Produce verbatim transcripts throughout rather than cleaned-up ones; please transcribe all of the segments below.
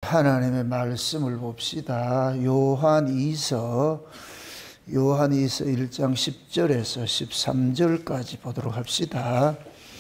하나님의 말씀을 봅시다. 요한이서 요한이서 일 장 십 절에서 십삼 절까지 보도록 합시다.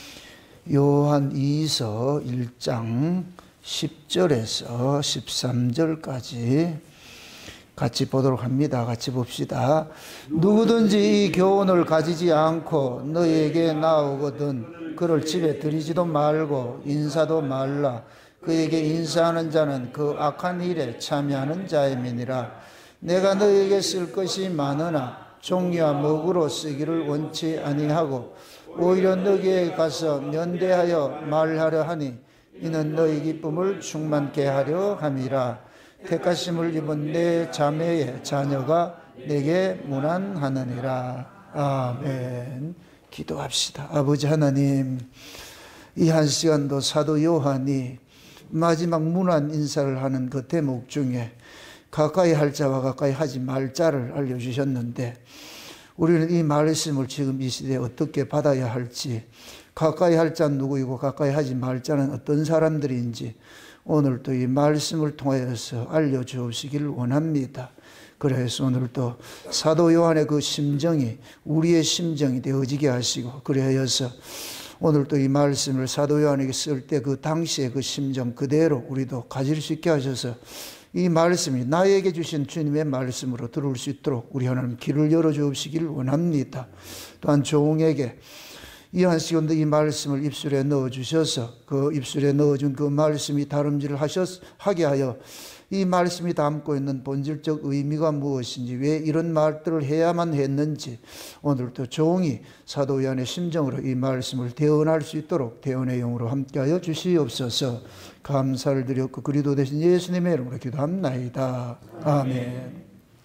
요한이서 일 장 십 절에서 십삼 절까지 같이 보도록 합니다. 같이 봅시다. 누구든지 이 교훈을 가지지 않고 너에게 나오거든 그를 집에 들이지도 말고 인사도 말라. 그에게 인사하는 자는 그 악한 일에 참여하는 자임이니라. 내가 너에게 쓸 것이 많으나 종이와 먹으로 쓰기를 원치 아니하고 오히려 너에게 가서 면대하여 말하려 하니 이는 너희 기쁨을 충만케 하려 함이라. 택하심을 입은 내 자매의 자녀가 내게 문안하느니라. 아멘. 기도합시다. 아버지 하나님, 이 한 시간도 사도 요한이 마지막 문안 인사를 하는 그 대목 중에 가까이 할 자와 가까이 하지 말 자를 알려주셨는데, 우리는 이 말씀을 지금 이 시대에 어떻게 받아야 할지, 가까이 할 자는 누구이고 가까이 하지 말 자는 어떤 사람들인지 오늘도 이 말씀을 통하여서 알려주시기를 원합니다. 그래서 오늘도 사도 요한의 그 심정이 우리의 심정이 되어지게 하시고, 그래서 오늘도 이 말씀을 사도 요한에게 쓸 때 그 당시의 그 심정 그대로 우리도 가질 수 있게 하셔서 이 말씀이 나에게 주신 주님의 말씀으로 들을 수 있도록 우리 하나님 길을 열어주시기를 원합니다. 또한 종에게 이 한 시간도 이 말씀을 입술에 넣어주셔서 그 입술에 넣어준 그 말씀이 다름질을 하셨, 하게 하여 이 말씀이 담고 있는 본질적 의미가 무엇인지, 왜 이런 말들을 해야만 했는지 오늘도 종이 사도 요한의 심정으로 이 말씀을 대언할 수 있도록 대언의 영으로 함께하여 주시옵소서. 감사를 드렸고 그리도 되신 예수님의 이름으로 기도합나이다. 아멘.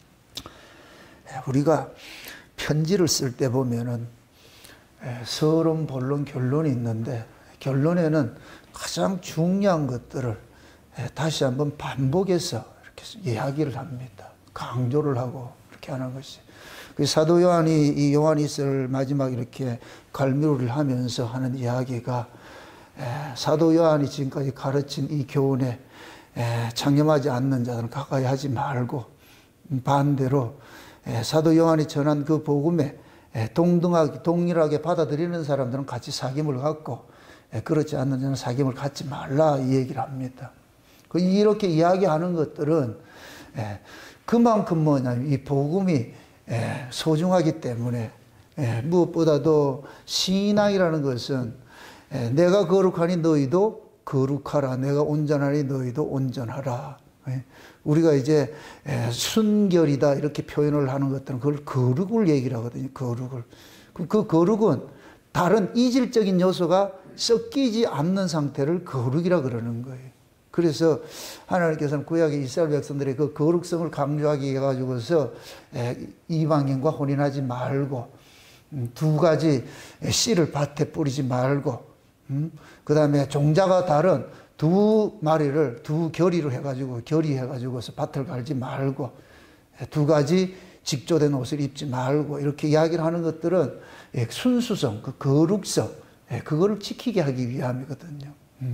우리가 편지를 쓸 때 보면은 서론, 본론, 결론이 있는데 결론에는 가장 중요한 것들을 다시 한번 반복해서 이렇게 이야기를 합니다. 강조를 하고 이렇게 하는 것이. 사도 요한이 이 요한이서를 마지막 이렇게 갈무리를 하면서 하는 이야기가 사도 요한이 지금까지 가르친 이 교훈에 창념하지 않는 자들은 가까이 하지 말고, 반대로 사도 요한이 전한 그 복음에 동등하게 동일하게 받아들이는 사람들은 같이 사귐을 갖고, 그렇지 않는 자는 사귐을 갖지 말라 이 얘기를 합니다. 이렇게 이야기하는 것들은 그만큼 뭐냐면 이 복음이 소중하기 때문에, 무엇보다도 신앙이라는 것은 내가 거룩하니 너희도 거룩하라, 내가 온전하니 너희도 온전하라. 우리가 이제 순결이다 이렇게 표현을 하는 것들은 그걸 거룩을 얘기를 하거든요. 거룩을. 그 거룩은 다른 이질적인 요소가 섞이지 않는 상태를 거룩이라 그러는 거예요. 그래서 하나님께서는 구약의 이스라엘 백성들의 그 거룩성을 강조하기 해가지고서 이방인과 혼인하지 말고, 두 가지 씨를 밭에 뿌리지 말고, 그 다음에 종자가 다른 두 마리를 두 결의로 해가지고 결의해가지고서 밭을 갈지 말고, 두 가지 직조된 옷을 입지 말고, 이렇게 이야기를 하는 것들은 순수성, 그 거룩성, 그거를 지키게 하기 위함이거든요.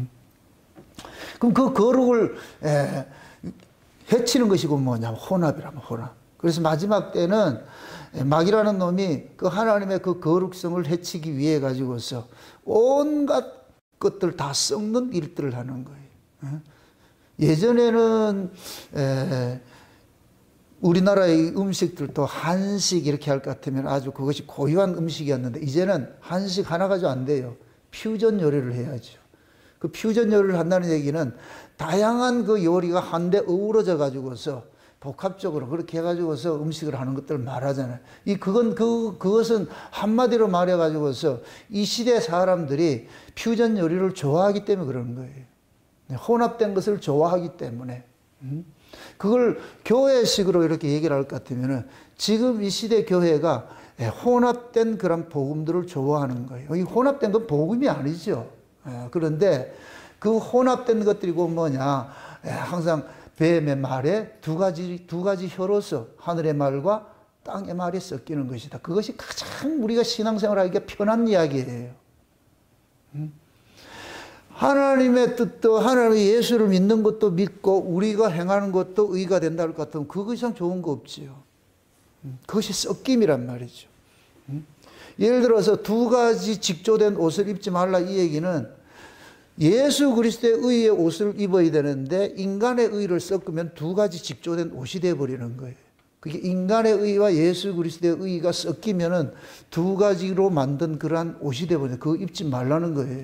그럼 그 거룩을 에, 해치는 것이고 뭐냐면 혼합이라면 혼합. 그래서 마지막 때는 마귀라는 놈이 그 하나님의 그 거룩성을 해치기 위해 가지고서 온갖 것들 다 썩는 일들을 하는 거예요. 예전에는 에, 우리나라의 음식들도 한식 이렇게 할 것 같으면 아주 그것이 고유한 음식이었는데, 이제는 한식 하나 가지고 안 돼요. 퓨전 요리를 해야죠. 그 퓨전 요리를 한다는 얘기는 다양한 그 요리가 한데 어우러져 가지고서 복합적으로 그렇게 해가지고서 음식을 하는 것들을 말하잖아요. 이 그건 그 그것은 한마디로 말해 가지고서 이 시대 사람들이 퓨전 요리를 좋아하기 때문에 그러는 거예요. 혼합된 것을 좋아하기 때문에. 그걸 교회식으로 이렇게 얘기를 할 것 같으면은 지금 이 시대 교회가 혼합된 그런 복음들을 좋아하는 거예요. 이 혼합된 건 복음이 아니죠. 그런데 그 혼합된 것들이고 뭐냐, 항상 뱀의 말에 두 가지 두 가지 혀로서 하늘의 말과 땅의 말이 섞이는 것이다. 그것이 가장 우리가 신앙생활하기가 편한 이야기예요. 하나님의 뜻도 하나님의 예수를 믿는 것도 믿고 우리가 행하는 것도 의가 된다 할 것 같으면 그것 이상 좋은 거 없지요. 그것이 섞임이란 말이죠. 예를 들어서 두 가지 직조된 옷을 입지 말라 이 얘기는 예수 그리스도의 의의 옷을 입어야 되는데 인간의 의를 섞으면 두 가지 직조된 옷이 되어버리는 거예요. 그게 인간의 의와 예수 그리스도의 의가 섞이면은 두 가지로 만든 그러한 옷이 되어버려요. 그거 입지 말라는 거예요.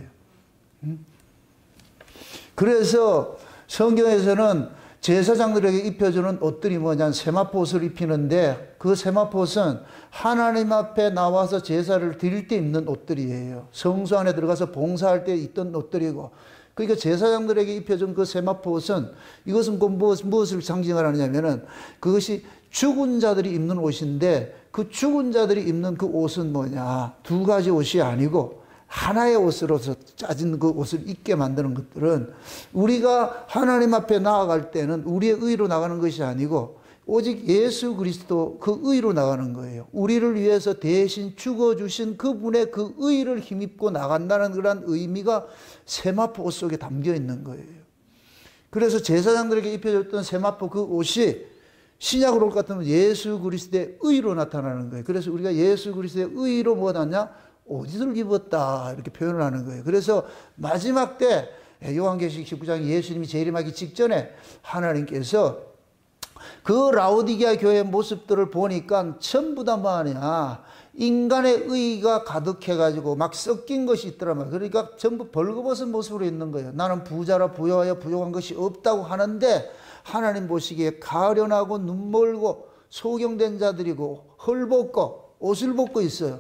그래서 성경에서는 제사장들에게 입혀주는 옷들이 뭐냐, 세마포 옷을 입히는데 그 세마포 옷은 하나님 앞에 나와서 제사를 드릴 때 입는 옷들이에요. 성소 안에 들어가서 봉사할 때 입던 옷들이고, 그러니까 제사장들에게 입혀준 그 세마포 옷은 이것은 곧 무엇을 상징하느냐면은 그것이 죽은 자들이 입는 옷인데 그 죽은 자들이 입는 그 옷은 뭐냐, 두 가지 옷이 아니고 하나의 옷으로서 짜진 그 옷을 입게 만드는 것들은 우리가 하나님 앞에 나아갈 때는 우리의 의로 나가는 것이 아니고 오직 예수 그리스도 그 의로 나가는 거예요. 우리를 위해서 대신 죽어주신 그분의 그 의를 힘입고 나간다는 그런 의미가 세마포 옷 속에 담겨 있는 거예요. 그래서 제사장들에게 입혀졌던 세마포 그 옷이 신약으로 올 것 같으면 예수 그리스도의 의로 나타나는 거예요. 그래서 우리가 예수 그리스도의 의로 뭐가 났냐? 옷을 입었다 이렇게 표현을 하는 거예요. 그래서 마지막 때 요한계시록 십구 장 예수님이 재림하기 직전에 하나님께서 그 라오디게아 교회의 모습들을 보니까 전부 다 뭐하냐, 인간의 의가 가득해가지고 막 섞인 것이 있더란 말이에요. 그러니까 전부 벌거벗은 모습으로 있는 거예요. 나는 부자라 부여하여 부족한 것이 없다고 하는데 하나님 보시기에 가련하고 눈멀고 소경된 자들이고 헐벗고 옷을 벗고 있어요.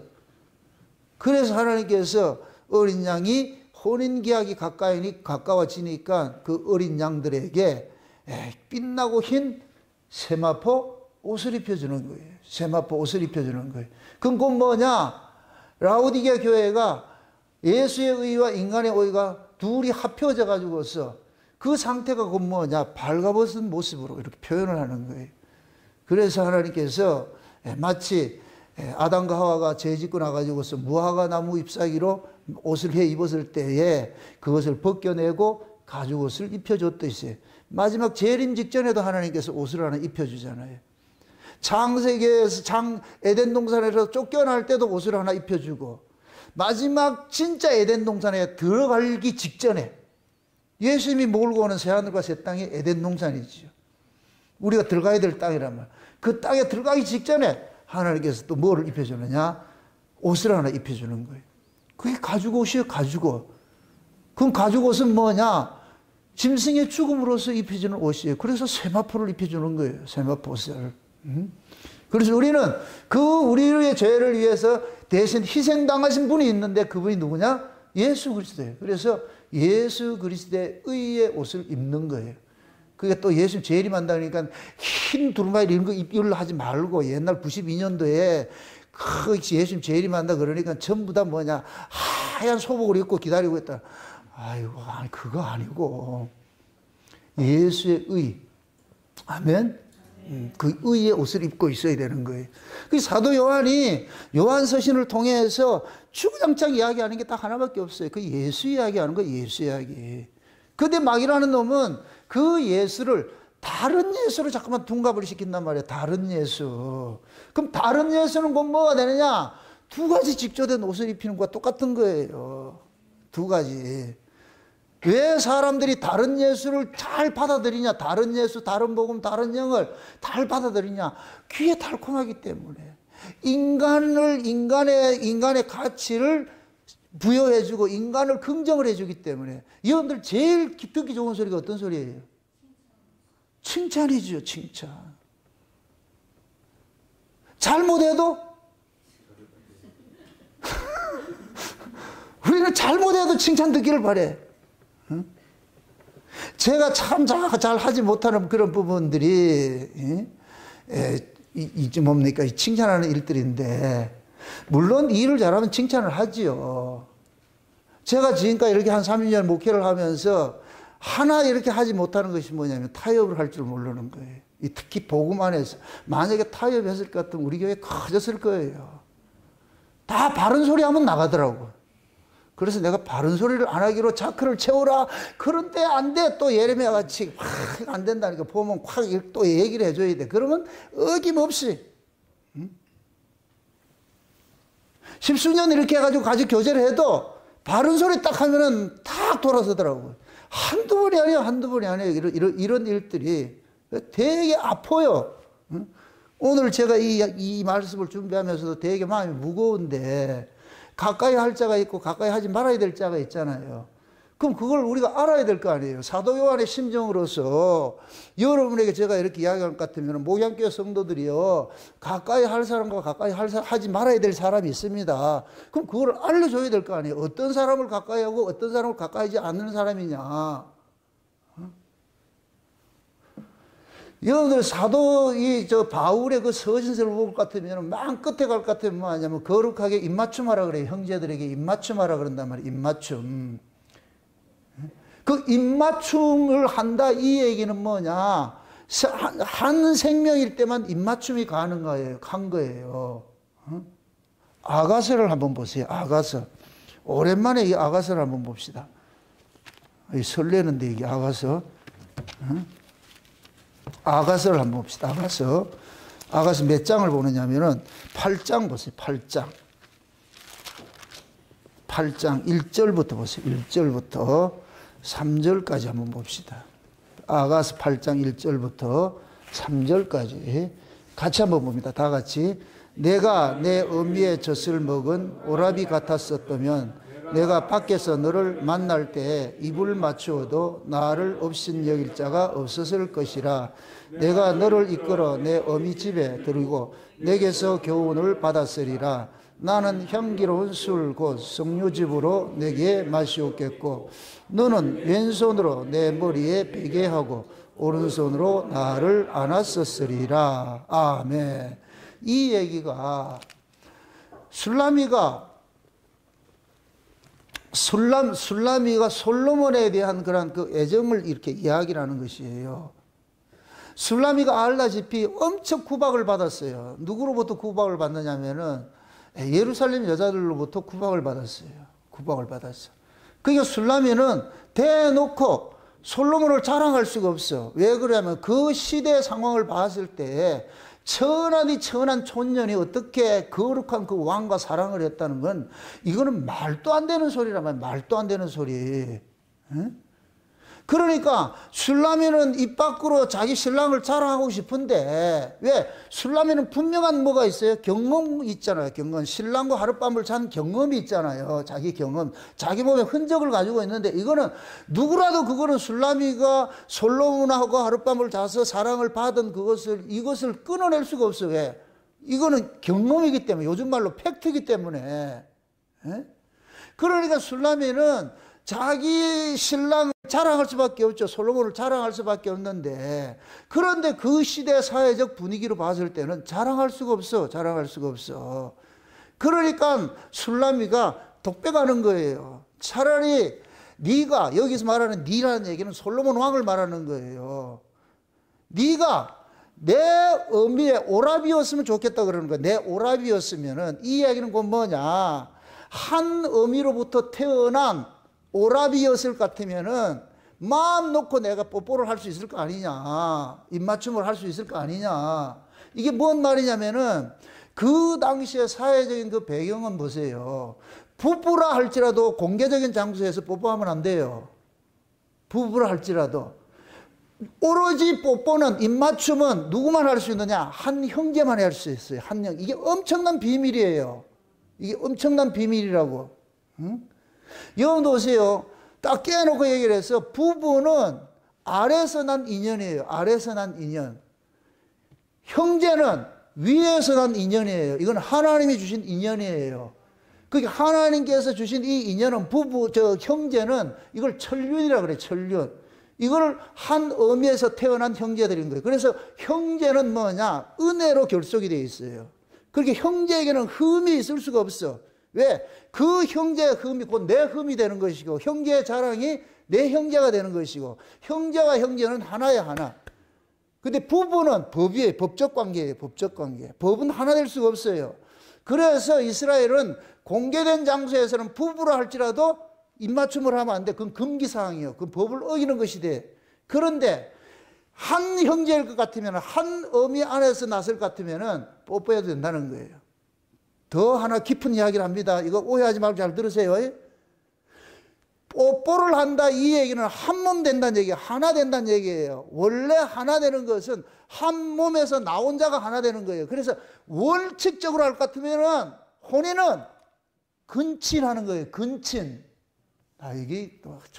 그래서 하나님께서 어린 양이 혼인기약이 가까이 가까워지니까 그 어린 양들에게 빛나고 흰 세마포 옷을 입혀주는 거예요. 세마포 옷을 입혀주는 거예요. 그건 곧 뭐냐? 라오디게아 교회가 예수의 의와 인간의 의가 둘이 합혀져 가지고서 그 상태가 곧 뭐냐? 발가벗은 모습으로 이렇게 표현을 하는 거예요. 그래서 하나님께서 마치 아담과 하와가 죄 짓고 나가지고서 무화과 나무 잎사귀로 옷을 해 입었을 때에 그것을 벗겨내고 가죽 옷을 입혀줬듯이 마지막 재림 직전에도 하나님께서 옷을 하나 입혀주잖아요. 창세기에서 장 에덴 동산에서 쫓겨날 때도 옷을 하나 입혀주고 마지막 진짜 에덴 동산에 들어가기 직전에 예수님이 몰고 오는 새하늘과 새 땅이 에덴 동산이지요. 우리가 들어가야 될 땅이란 말이에요. 그 땅에 들어가기 직전에 하나님께서 또 뭐를 입혀주느냐? 옷을 하나 입혀주는 거예요. 그게 가죽 옷이에요. 가죽 옷. 그럼 가죽 옷은 뭐냐? 짐승의 죽음으로서 입혀주는 옷이에요. 그래서 세마포를 입혀주는 거예요. 세마포 옷을. 음? 그래서 우리는 그 우리의 죄를 위해서 대신 희생당하신 분이 있는데 그분이 누구냐? 예수 그리스도예요. 그래서 예수 그리스도의 의의 옷을 입는 거예요. 그게 또 예수님 재림한다 그러니까 흰 두루마리 이런 거 입으려 하지 말고 옛날 구십이 년도에 그 예수님 재림한다 그러니까 전부 다 뭐냐 하얀 소복을 입고 기다리고 있다. 아이고 아니 그거 아니고 예수의 의. 아멘. 음, 그 의의 옷을 입고 있어야 되는 거예요. 그 사도 요한이 요한서신을 통해서 주구장창 이야기하는 게 딱 하나밖에 없어요. 그 예수 이야기하는 거 예수 이야기. 근데 마귀라는 놈은 그 예수를 다른 예수로 자꾸만 둔갑을 시킨단 말이에요. 다른 예수. 그럼 다른 예수는 곧 뭐가 되느냐? 두 가지 직조된 옷을 입히는 것과 똑같은 거예요. 두 가지. 왜 사람들이 다른 예수를 잘 받아들이냐? 다른 예수, 다른 복음, 다른 영을 잘 받아들이냐? 귀에 달콤하기 때문에. 인간을, 인간의, 인간의 가치를 부여해주고 인간을 긍정을 해주기 때문에. 여러분들 제일 듣기 좋은 소리가 어떤 소리예요? 칭찬이죠, 칭찬. 잘못해도 우리는 잘못해도 칭찬 듣기를 바래. 응? 제가 참 잘 하지 못하는 그런 부분들이 에, 이, 이제 뭡니까? 칭찬하는 일들인데 물론 일을 잘하면 칭찬을 하지요. 제가 지금까지 이렇게 한 삼십 년 목회를 하면서 하나 이렇게 하지 못하는 것이 뭐냐면 타협을 할 줄 모르는 거예요. 특히 복음 안에서 만약에 타협했을 것 같으면 우리 교회 커졌을 거예요. 다 바른 소리 하면 나가더라고. 그래서 내가 바른 소리를 안 하기로 자크를 채우라. 그런데 안 돼. 또 예레미야 같이 확 안 된다니까 보면 확 또 얘기를 해줘야 돼. 그러면 어김없이 응? 십수년 이렇게 해가지고 가족 교제를 해도 바른 소리 딱 하면은 탁 돌아서더라고요. 한두 번이 아니에요. 한두 번이 아니에요. 이런, 이런, 이런 일들이 되게 아파요. 응? 오늘 제가 이, 이 말씀을 준비하면서도 되게 마음이 무거운데 가까이 할 자가 있고 가까이 하지 말아야 될 자가 있잖아요. 그럼 그걸 우리가 알아야 될 거 아니에요. 사도 요한의 심정으로서 여러분에게 제가 이렇게 이야기할 것 같으면 목양교회 성도들이요, 가까이 할 사람과 가까이 할 사, 하지 말아야 될 사람이 있습니다. 그럼 그걸 알려줘야 될 거 아니에요. 어떤 사람을 가까이 하고 어떤 사람을 가까이 하지 않는 사람이냐. 여러분들 사도 이 저 바울의 그 서신서를 볼 것 같으면 막 끝에 갈 것 같으면 뭐 하냐면 거룩하게 입맞춤하라 그래요. 형제들에게 입맞춤하라 그런단 말이에요. 입맞춤. 그 입맞춤을 한다 이 얘기는 뭐냐? 한 생명일 때만 입맞춤이 가는 거예요. 간 거예요. 아가서를 한번 보세요. 아가서. 오랜만에 이 아가서를 한번 봅시다. 설레는데 이게 아가서. 아가서를 한번 봅시다. 아가서. 아가서 몇 장을 보느냐면은 팔 장 보세요. 팔 장. 팔 장 일 절부터 보세요. 일 절부터 삼 절까지 한번 봅시다. 아가서 팔 장 일 절부터 삼 절까지 같이 한번 봅니다. 다 같이. 내가 내 어미의 젖을 먹은 오라비 같았었다면 내가 밖에서 너를 만날 때 입을 맞추어도 나를 없인 여길 자가 없었을 것이라. 내가 너를 이끌어 내 어미 집에 들이고 내게서 교훈을 받았으리라. 나는 향기로운 술 곧 석류즙으로 내게 마시었겠고 너는 왼손으로 내 머리에 베게 하고 오른손으로 나를 안았었으리라. 아멘. 이 얘기가 술라미가 술람, 술라미가 솔로몬에 대한 그런 그 애정을 이렇게 이야기를 하는 것이에요. 술라미가 알다시피 엄청 구박을 받았어요. 누구로부터 구박을 받느냐면은 예루살렘 여자들로부터 구박을 받았어요. 구박을 받았어. 그러니까 술라미는 대놓고 솔로몬을 자랑할 수가 없어. 왜 그러냐면 그 시대의 상황을 봤을 때 천하디 천한 촌년이 어떻게 거룩한 그 왕과 사랑을 했다는 건 이거는 말도 안 되는 소리란 말이야. 말도 안 되는 소리. 응? 그러니까 술라미는 입 밖으로 자기 신랑을 자랑하고 싶은데 왜? 술라미는 분명한 뭐가 있어요? 경험이 있잖아요. 경험. 신랑과 하룻밤을 잔 경험이 있잖아요. 자기 경험. 자기 몸에 흔적을 가지고 있는데 이거는 누구라도 그거는 술라미가 솔로몬하고 하룻밤을 자서 사랑을 받은 그것을 이것을 끊어낼 수가 없어요. 왜? 이거는 경험이기 때문에 요즘 말로 팩트이기 때문에. 에? 그러니까 술라미는 자기 신랑 자랑할 수밖에 없죠. 솔로몬을 자랑할 수밖에 없는데 그런데 그 시대 사회적 분위기로 봤을 때는 자랑할 수가 없어. 자랑할 수가 없어. 그러니까 술라미가 독백하는 거예요. 차라리 네가 여기서 말하는 네라는 얘기는 솔로몬 왕을 말하는 거예요. 네가 내 어미의 오라비였으면 좋겠다 그러는 거야. 내 오라비였으면은 이 이야기는 곧 뭐냐? 한 어미로부터 태어난 오라비였을 것 같으면은 마음 놓고 내가 뽀뽀를 할 수 있을 거 아니냐. 입맞춤을 할 수 있을 거 아니냐. 이게 뭔 말이냐면은 그 당시의 사회적인 그 배경은 보세요. 부부라 할지라도 공개적인 장소에서 뽀뽀하면 안 돼요. 부부라 할지라도. 오로지 뽀뽀는 입맞춤은 누구만 할 수 있느냐? 한 형제만 할 수 있어요. 한 형. 이게 엄청난 비밀이에요. 이게 엄청난 비밀이라고. 응? 여러분도 보세요. 딱 깨놓고 얘기를 해서 부부는 아래에서 난 인연이에요. 아래에서 난 인연. 형제는 위에서 난 인연이에요. 이건 하나님이 주신 인연이에요. 그게 하나님께서 주신 이 인연은 부부, 저 형제는 이걸 천륜이라고 그래요. 천륜. 이걸 한 어미에서 태어난 형제들인 거예요. 그래서 형제는 뭐냐? 은혜로 결속이 되어 있어요. 그렇게 형제에게는 흠이 있을 수가 없어. 왜? 그 형제의 흠이 곧 내 흠이 되는 것이고 형제의 자랑이 내 형제가 되는 것이고 형제와 형제는 하나야 하나. 근데 부부는 법이에요. 법적 관계예요. 법적 관계. 법은 하나 될 수가 없어요. 그래서 이스라엘은 공개된 장소에서는 부부라 할지라도 입맞춤을 하면 안 돼. 그건 금기사항이에요. 그건 법을 어기는 것이 돼. 그런데 한 형제일 것 같으면, 한 어미 안에서 났을 것 같으면 뽀뽀해도 된다는 거예요. 더 하나 깊은 이야기를 합니다. 이거 오해하지 말고 잘 들으세요. 뽀뽀를 한다 이 얘기는 한 몸 된다는 얘기예요. 하나 된다는 얘기예요. 원래 하나 되는 것은 한 몸에서 나온 자가 하나 되는 거예요. 그래서 원칙적으로 할 것 같으면 혼인은 근친하는 거예요. 근친. 아, 이게 또 참.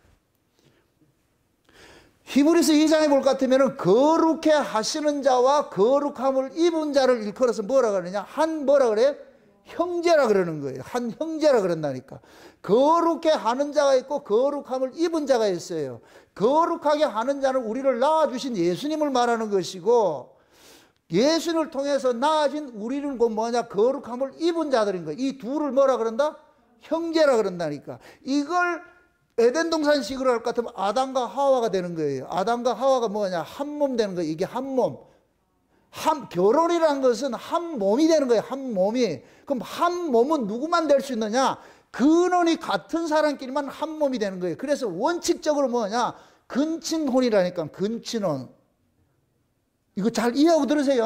히브리서 이 장에 볼 것 같으면 거룩해 하시는 자와 거룩함을 입은 자를 일컬어서 뭐라 그러느냐? 한 뭐라 그래요? 형제라 그러는 거예요. 한 형제라 그런다니까. 거룩해 하는 자가 있고 거룩함을 입은 자가 있어요. 거룩하게 하는 자는 우리를 낳아주신 예수님을 말하는 것이고, 예수님을 통해서 낳아진 우리는 곧 뭐냐? 거룩함을 입은 자들인 거예요. 이 둘을 뭐라 그런다? 형제라 그런다니까. 이걸 에덴 동산식으로 할 것 같으면 아담과 하와가 되는 거예요. 아담과 하와가 뭐냐? 한 몸 되는 거예요. 이게 한 몸. 한, 결혼이라는 것은 한 몸이 되는 거예요. 한 몸이. 그럼 한 몸은 누구만 될 수 있느냐? 근원이 같은 사람끼리만 한 몸이 되는 거예요. 그래서 원칙적으로 뭐냐? 근친혼이라니까. 근친혼. 이거 잘 이해하고 들으세요.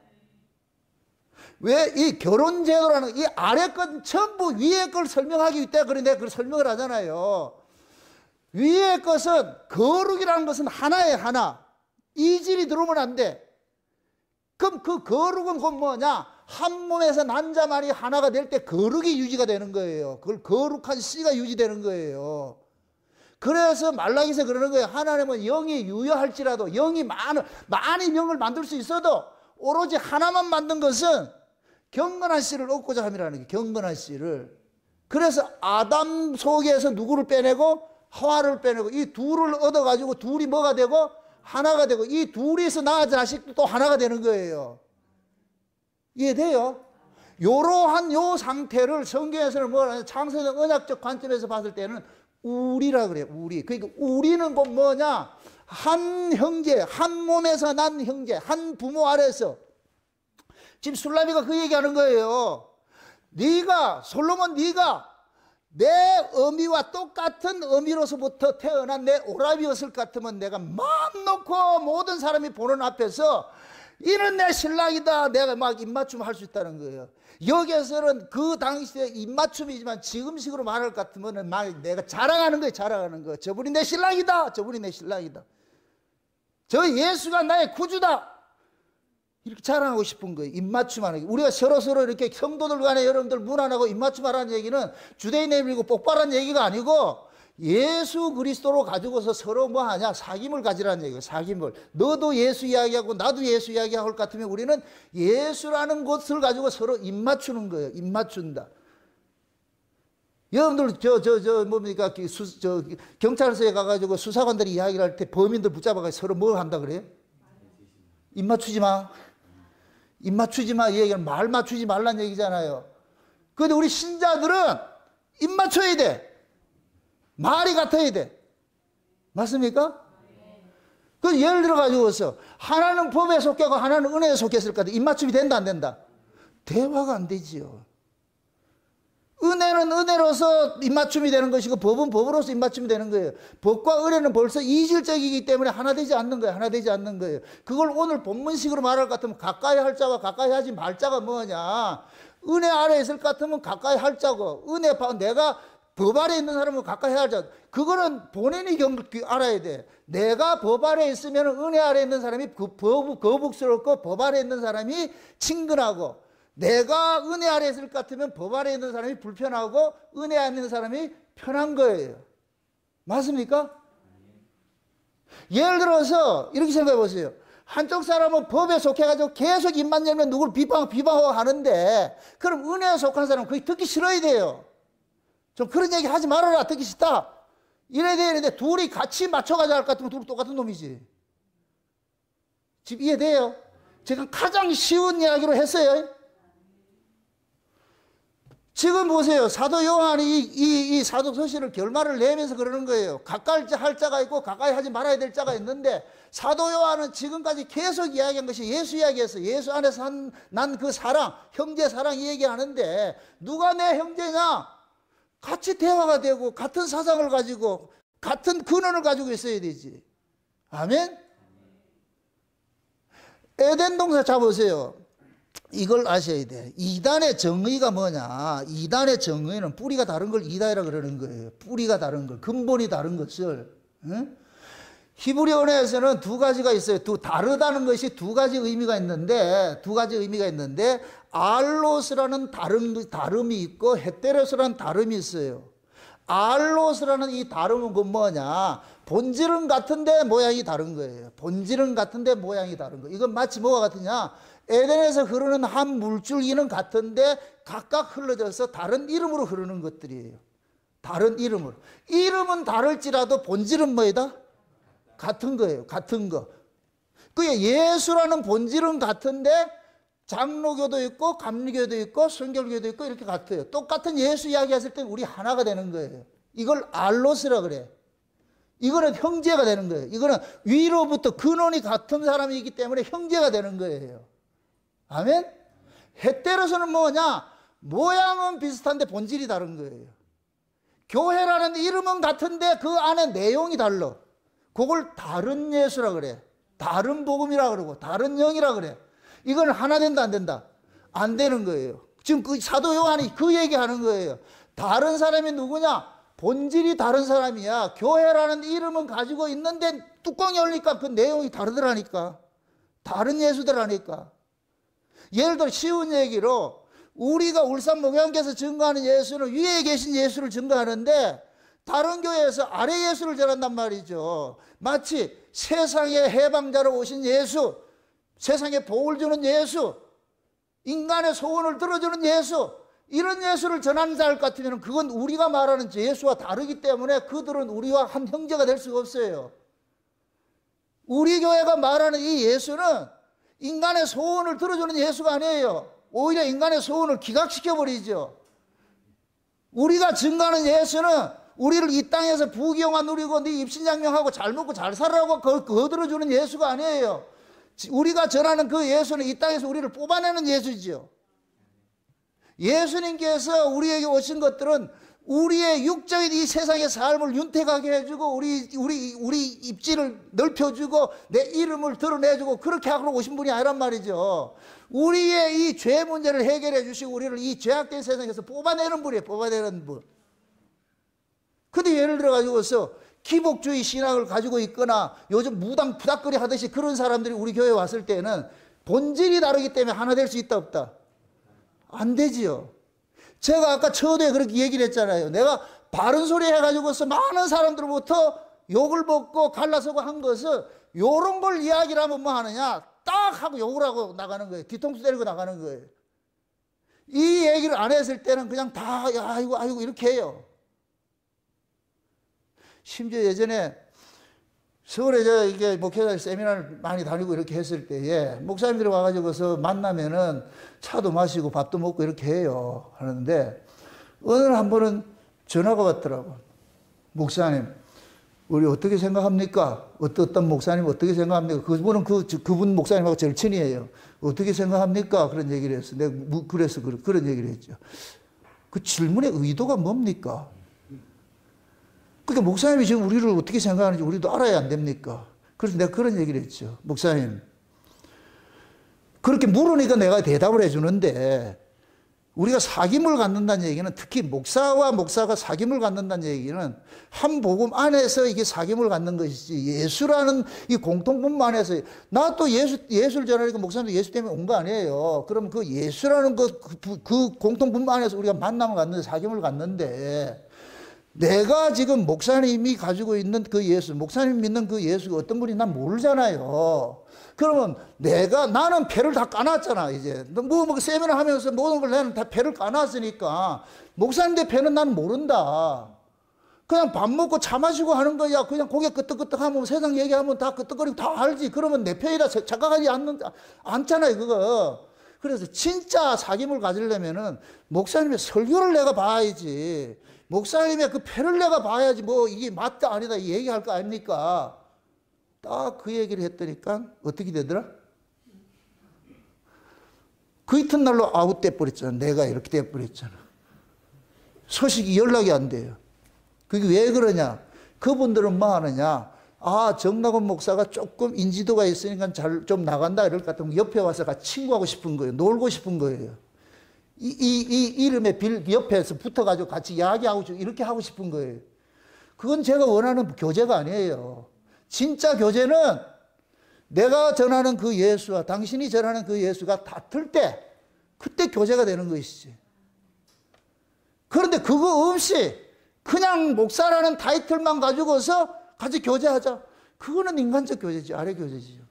왜 이 결혼제도라는 이 아래 건 전부 위에 걸 설명하기 때문에 그래 내가 그걸 설명을 하잖아요. 위에 것은 거룩이라는 것은 하나예요. 하나. 이질이 들어오면 안 돼. 그럼 그 거룩은 곧 뭐냐? 한 몸에서 난 자만이 하나가 될 때 거룩이 유지가 되는 거예요. 그걸 거룩한 씨가 유지되는 거예요. 그래서 말라기서 그러는 거예요. 하나님은 영이 유효할지라도, 영이 많은, 많이 영을 만들 수 있어도 오로지 하나만 만든 것은 경건한 씨를 얻고자 함이라는 거예요. 경건한 씨를. 그래서 아담 속에서 누구를 빼내고 하와를 빼내고 이 둘을 얻어가지고 둘이 뭐가 되고 하나가 되고 이 둘이서 낳은 자식도 또 하나가 되는 거예요. 이해돼요? 요러한 요 상태를 성경에서는 뭐라 하냐? 창세적 언약적 관점에서 봤을 때는 우리라 그래요. 우리. 그러니까 우리는 곧 뭐냐? 한 형제, 한 몸에서 난 형제, 한 부모 아래서. 지금 술라비가 그 얘기하는 거예요. 네가 솔로몬 네가 내 어미와 똑같은 어미로서부터 태어난 내 오라비였을 것 같으면 내가 마음 놓고 모든 사람이 보는 앞에서 이는 내 신랑이다. 내가 막 입맞춤 할 수 있다는 거예요. 여기에서는 그 당시에 입맞춤이지만 지금식으로 말할 것 같으면 막 내가 자랑하는 거예요. 자랑하는 거. 저분이 내 신랑이다. 저분이 내 신랑이다. 저 예수가 나의 구주다. 이렇게 자랑하고 싶은 거예요. 입맞춤하는 게. 우리가 서로서로 이렇게 성도들 간에 여러분들 문안하고 입맞춤하라는 얘기는 주대인의 밀고 복바라는 얘기가 아니고 예수 그리스도로 가지고서 서로 뭐 하냐? 사귐을 가지라는 얘기예요. 사귐을. 너도 예수 이야기하고 나도 예수 이야기할 것 같으면 우리는 예수라는 것을 가지고 서로 입맞추는 거예요. 입맞춘다. 여러분들 저 저 저 뭡니까? 수, 저 경찰서에 가가지고 수사관들이 이야기를 할 때 범인들 붙잡아가지고 서로 뭘 한다 그래요? 입 맞추지 마. 입 맞추지 마. 이 얘기는 말 맞추지 말란 얘기잖아요. 그런데 우리 신자들은 입 맞춰야 돼. 말이 같아야 돼. 맞습니까? 그 예를 들어 가지고서 하나는 법에 속하고 하나는 은혜에 속했을 것 같아. 입 맞춤이 된다 안 된다? 대화가 안 되지요. 은혜는 은혜로서 입맞춤이 되는 것이고 법은 법으로서 입맞춤이 되는 거예요. 법과 은혜는 벌써 이질적이기 때문에 하나 되지 않는 거예요. 하나 되지 않는 거예요. 그걸 오늘 본문식으로 말할 것 같으면 가까이 할 자와 가까이 하지 말 자가 뭐냐. 은혜 아래에 있을 것 같으면 가까이 할 자고 은혜 내가 법 아래에 있는 사람은 가까이 할 자. 그거는 본인이 경, 알아야 돼. 내가 법 아래에 있으면 은혜 아래에 있는 사람이 그 법, 거북스럽고 법 아래에 있는 사람이 친근하고 내가 은혜 아래에 있을 것 같으면 법 아래에 있는 사람이 불편하고 은혜 아래에 있는 사람이 편한 거예요. 맞습니까? 예를 들어서 이렇게 생각해 보세요. 한쪽 사람은 법에 속해가지고 계속 입만 열면 누구를 비방, 비방하고 하는데 그럼 은혜에 속한 사람은 그게 듣기 싫어야 돼요. 좀 그런 얘기 하지 말아라. 듣기 싫다. 이래야 되는데 둘이 같이 맞춰가자 할 것 같으면 둘이 똑같은 놈이지. 지금 이해돼요? 제가 가장 쉬운 이야기로 했어요. 지금 보세요. 사도 요한이 이, 이, 이 사도서신을 결말을 내면서 그러는 거예요. 가까이 할 자가 있고 가까이 하지 말아야 될 자가 있는데, 사도 요한은 지금까지 계속 이야기한 것이 예수 이야기였어요. 예수 안에서 난 그 사랑, 형제 사랑 이 얘기하는데, 누가 내 형제냐? 같이 대화가 되고 같은 사상을 가지고 같은 근원을 가지고 있어야 되지. 아멘? 에덴 동산 잡으세요. 이걸 아셔야 돼. 이단의 정의가 뭐냐? 이단의 정의는 뿌리가 다른 걸 이단이라 그러는 거예요. 뿌리가 다른 걸, 근본이 다른 것을. 응? 히브리 언어에서는 두 가지가 있어요. 두, 다르다는 것이 두 가지 의미가 있는데, 두 가지 의미가 있는데, 알로스라는 다른, 다름이 있고, 헤테로스라는 다름이 있어요. 알로스라는 이 다름은 그 뭐냐? 본질은 같은데 모양이 다른 거예요. 본질은 같은데 모양이 다른 거예요. 이건 마치 뭐가 같으냐? 에덴에서 흐르는 한 물줄기는 같은데 각각 흘러져서 다른 이름으로 흐르는 것들이에요. 다른 이름으로. 이름은 다를지라도 본질은 뭐이다? 같은 거예요. 같은 거. 그게 예수라는 본질은 같은데 장로교도 있고 감리교도 있고 순결교도 있고 이렇게 같아요. 똑같은 예수 이야기했을 때 우리 하나가 되는 거예요. 이걸 알로스라 그래. 이거는 형제가 되는 거예요. 이거는 위로부터 근원이 같은 사람이기 때문에 형제가 되는 거예요. 아멘? 헤테로스는 뭐냐? 모양은 비슷한데 본질이 다른 거예요. 교회라는 이름은 같은데 그 안에 내용이 달라. 그걸 다른 예수라 그래. 다른 복음이라 그러고 다른 영이라 그래. 이건 하나 된다 안 된다? 안 되는 거예요. 지금 그 사도 요한이 그 얘기하는 거예요. 다른 사람이 누구냐? 본질이 다른 사람이야. 교회라는 이름은 가지고 있는데 뚜껑이 열리니까 그 내용이 다르더라니까. 다른 예수더라니까. 예를 들어 쉬운 얘기로 우리가 울산 목양교에서 증거하는 예수는 위에 계신 예수를 증거하는데 다른 교회에서 아래 예수를 전한단 말이죠. 마치 세상의 해방자로 오신 예수, 세상에 복을 주는 예수, 인간의 소원을 들어주는 예수, 이런 예수를 전하는 자일 것 같으면 그건 우리가 말하는 예수와 다르기 때문에 그들은 우리와 한 형제가 될 수가 없어요. 우리 교회가 말하는 이 예수는 인간의 소원을 들어주는 예수가 아니에요. 오히려 인간의 소원을 기각시켜버리죠. 우리가 증거하는 예수는 우리를 이 땅에서 부귀영화 누리고 네 입신양명하고 잘 먹고 잘 살라고 거들어주는 예수가 아니에요. 우리가 전하는 그 예수는 이 땅에서 우리를 뽑아내는 예수죠. 예수님께서 우리에게 오신 것들은 우리의 육적인 이 세상의 삶을 윤택하게 해주고 우리 우리 우리 입지를 넓혀주고 내 이름을 드러내주고 그렇게 하고 오신 분이 아니란 말이죠. 우리의 이 죄 문제를 해결해 주시고 우리를 이 죄악된 세상에서 뽑아내는 분이에요. 뽑아내는 분. 근데 예를 들어 가지고서 기복주의 신앙을 가지고 있거나 요즘 무당 부닥거리 하듯이 그런 사람들이 우리 교회에 왔을 때는 본질이 다르기 때문에 하나 될 수 있다 없다? 안 되지요. 제가 아까 처음에 그렇게 얘기를 했잖아요. 내가 바른 소리 해가지고서 많은 사람들로부터 욕을 먹고 갈라서고 한 것은 요런 걸 이야기를 하면 뭐 하느냐? 딱 하고 욕을 하고 나가는 거예요. 뒤통수 때리고 나가는 거예요. 이 얘기를 안 했을 때는 그냥 다 아이고 아이고 이렇게 해요. 심지어 예전에 서울에 저 이게 목회자 세미나를 많이 다니고 이렇게 했을 때에 목사님들이 와가지고서 만나면은 차도 마시고 밥도 먹고 이렇게 해요. 하는데 어느 날 한 번은 전화가 왔더라고. 목사님, 우리 어떻게 생각합니까? 어떤 목사님 어떻게 생각합니까? 그분은 그, 그분 목사님하고 제일 친이에요. 어떻게 생각합니까? 그런 얘기를 했어. 내가 그래서 그런 얘기를 했죠. 그 질문의 의도가 뭡니까? 그러니까 목사님이 지금 우리를 어떻게 생각하는지 우리도 알아야 안 됩니까? 그래서 내가 그런 얘기를 했죠. 목사님, 그렇게 물으니까 내가 대답을 해주는데 우리가 사귐을 갖는다는 얘기는 특히 목사와 목사가 사귐을 갖는다는 얘기는 한 복음 안에서 이게 사귐을 갖는 것이지 예수라는 이 공통분 안에서 나 또 예수, 예수를 전하니까 목사님도 예수 때문에 온 거 아니에요. 그럼 그 예수라는 그, 그, 그 공통분 안에서 우리가 만남을 갖는데 사귐을 갖는데 내가 지금 목사님이 가지고 있는 그 예수, 목사님 믿는 그 예수가 어떤 분이 난 모르잖아요. 그러면 내가, 나는 배를 다 까놨잖아, 이제. 뭐, 뭐, 세미나 하면서 모든 걸 나는 다 배를 까놨으니까. 목사님들 배는 나는 모른다. 그냥 밥 먹고 차 마시고 하는 거야. 그냥 고개 끄덕끄덕 하면 세상 얘기하면 다 끄덕거리고 다 알지. 그러면 내 편이라 착각하지 않는, 않잖아요, 그거. 그래서 진짜 사귐을 가지려면은 목사님의 설교를 내가 봐야지. 목사님의 그 패를 내가 봐야지. 뭐 이게 맞다 아니다 이 얘기할 거 아닙니까? 딱 그 얘기를 했더니까 어떻게 되더라? 그 이튿날로 아웃돼 버렸잖아. 내가 이렇게 돼 버렸잖아. 소식이 연락이 안 돼요. 그게 왜 그러냐? 그분들은 뭐 하느냐? 아, 정낙원 목사가 조금 인지도가 있으니까 잘 좀 나간다 이럴 것 같으면 옆에 와서 같이 친구하고 싶은 거예요. 놀고 싶은 거예요. 이, 이, 이 이름에 빌 옆에서 붙어가지고 같이 이야기하고 싶, 이렇게 하고 싶은 거예요. 그건 제가 원하는 교제가 아니에요. 진짜 교제는 내가 전하는 그 예수와 당신이 전하는 그 예수가 다툴 때 그때 교제가 되는 것이지. 그런데 그거 없이 그냥 목사라는 타이틀만 가지고서 같이 교제하자. 그거는 인간적 교제지. 아래 교제지요.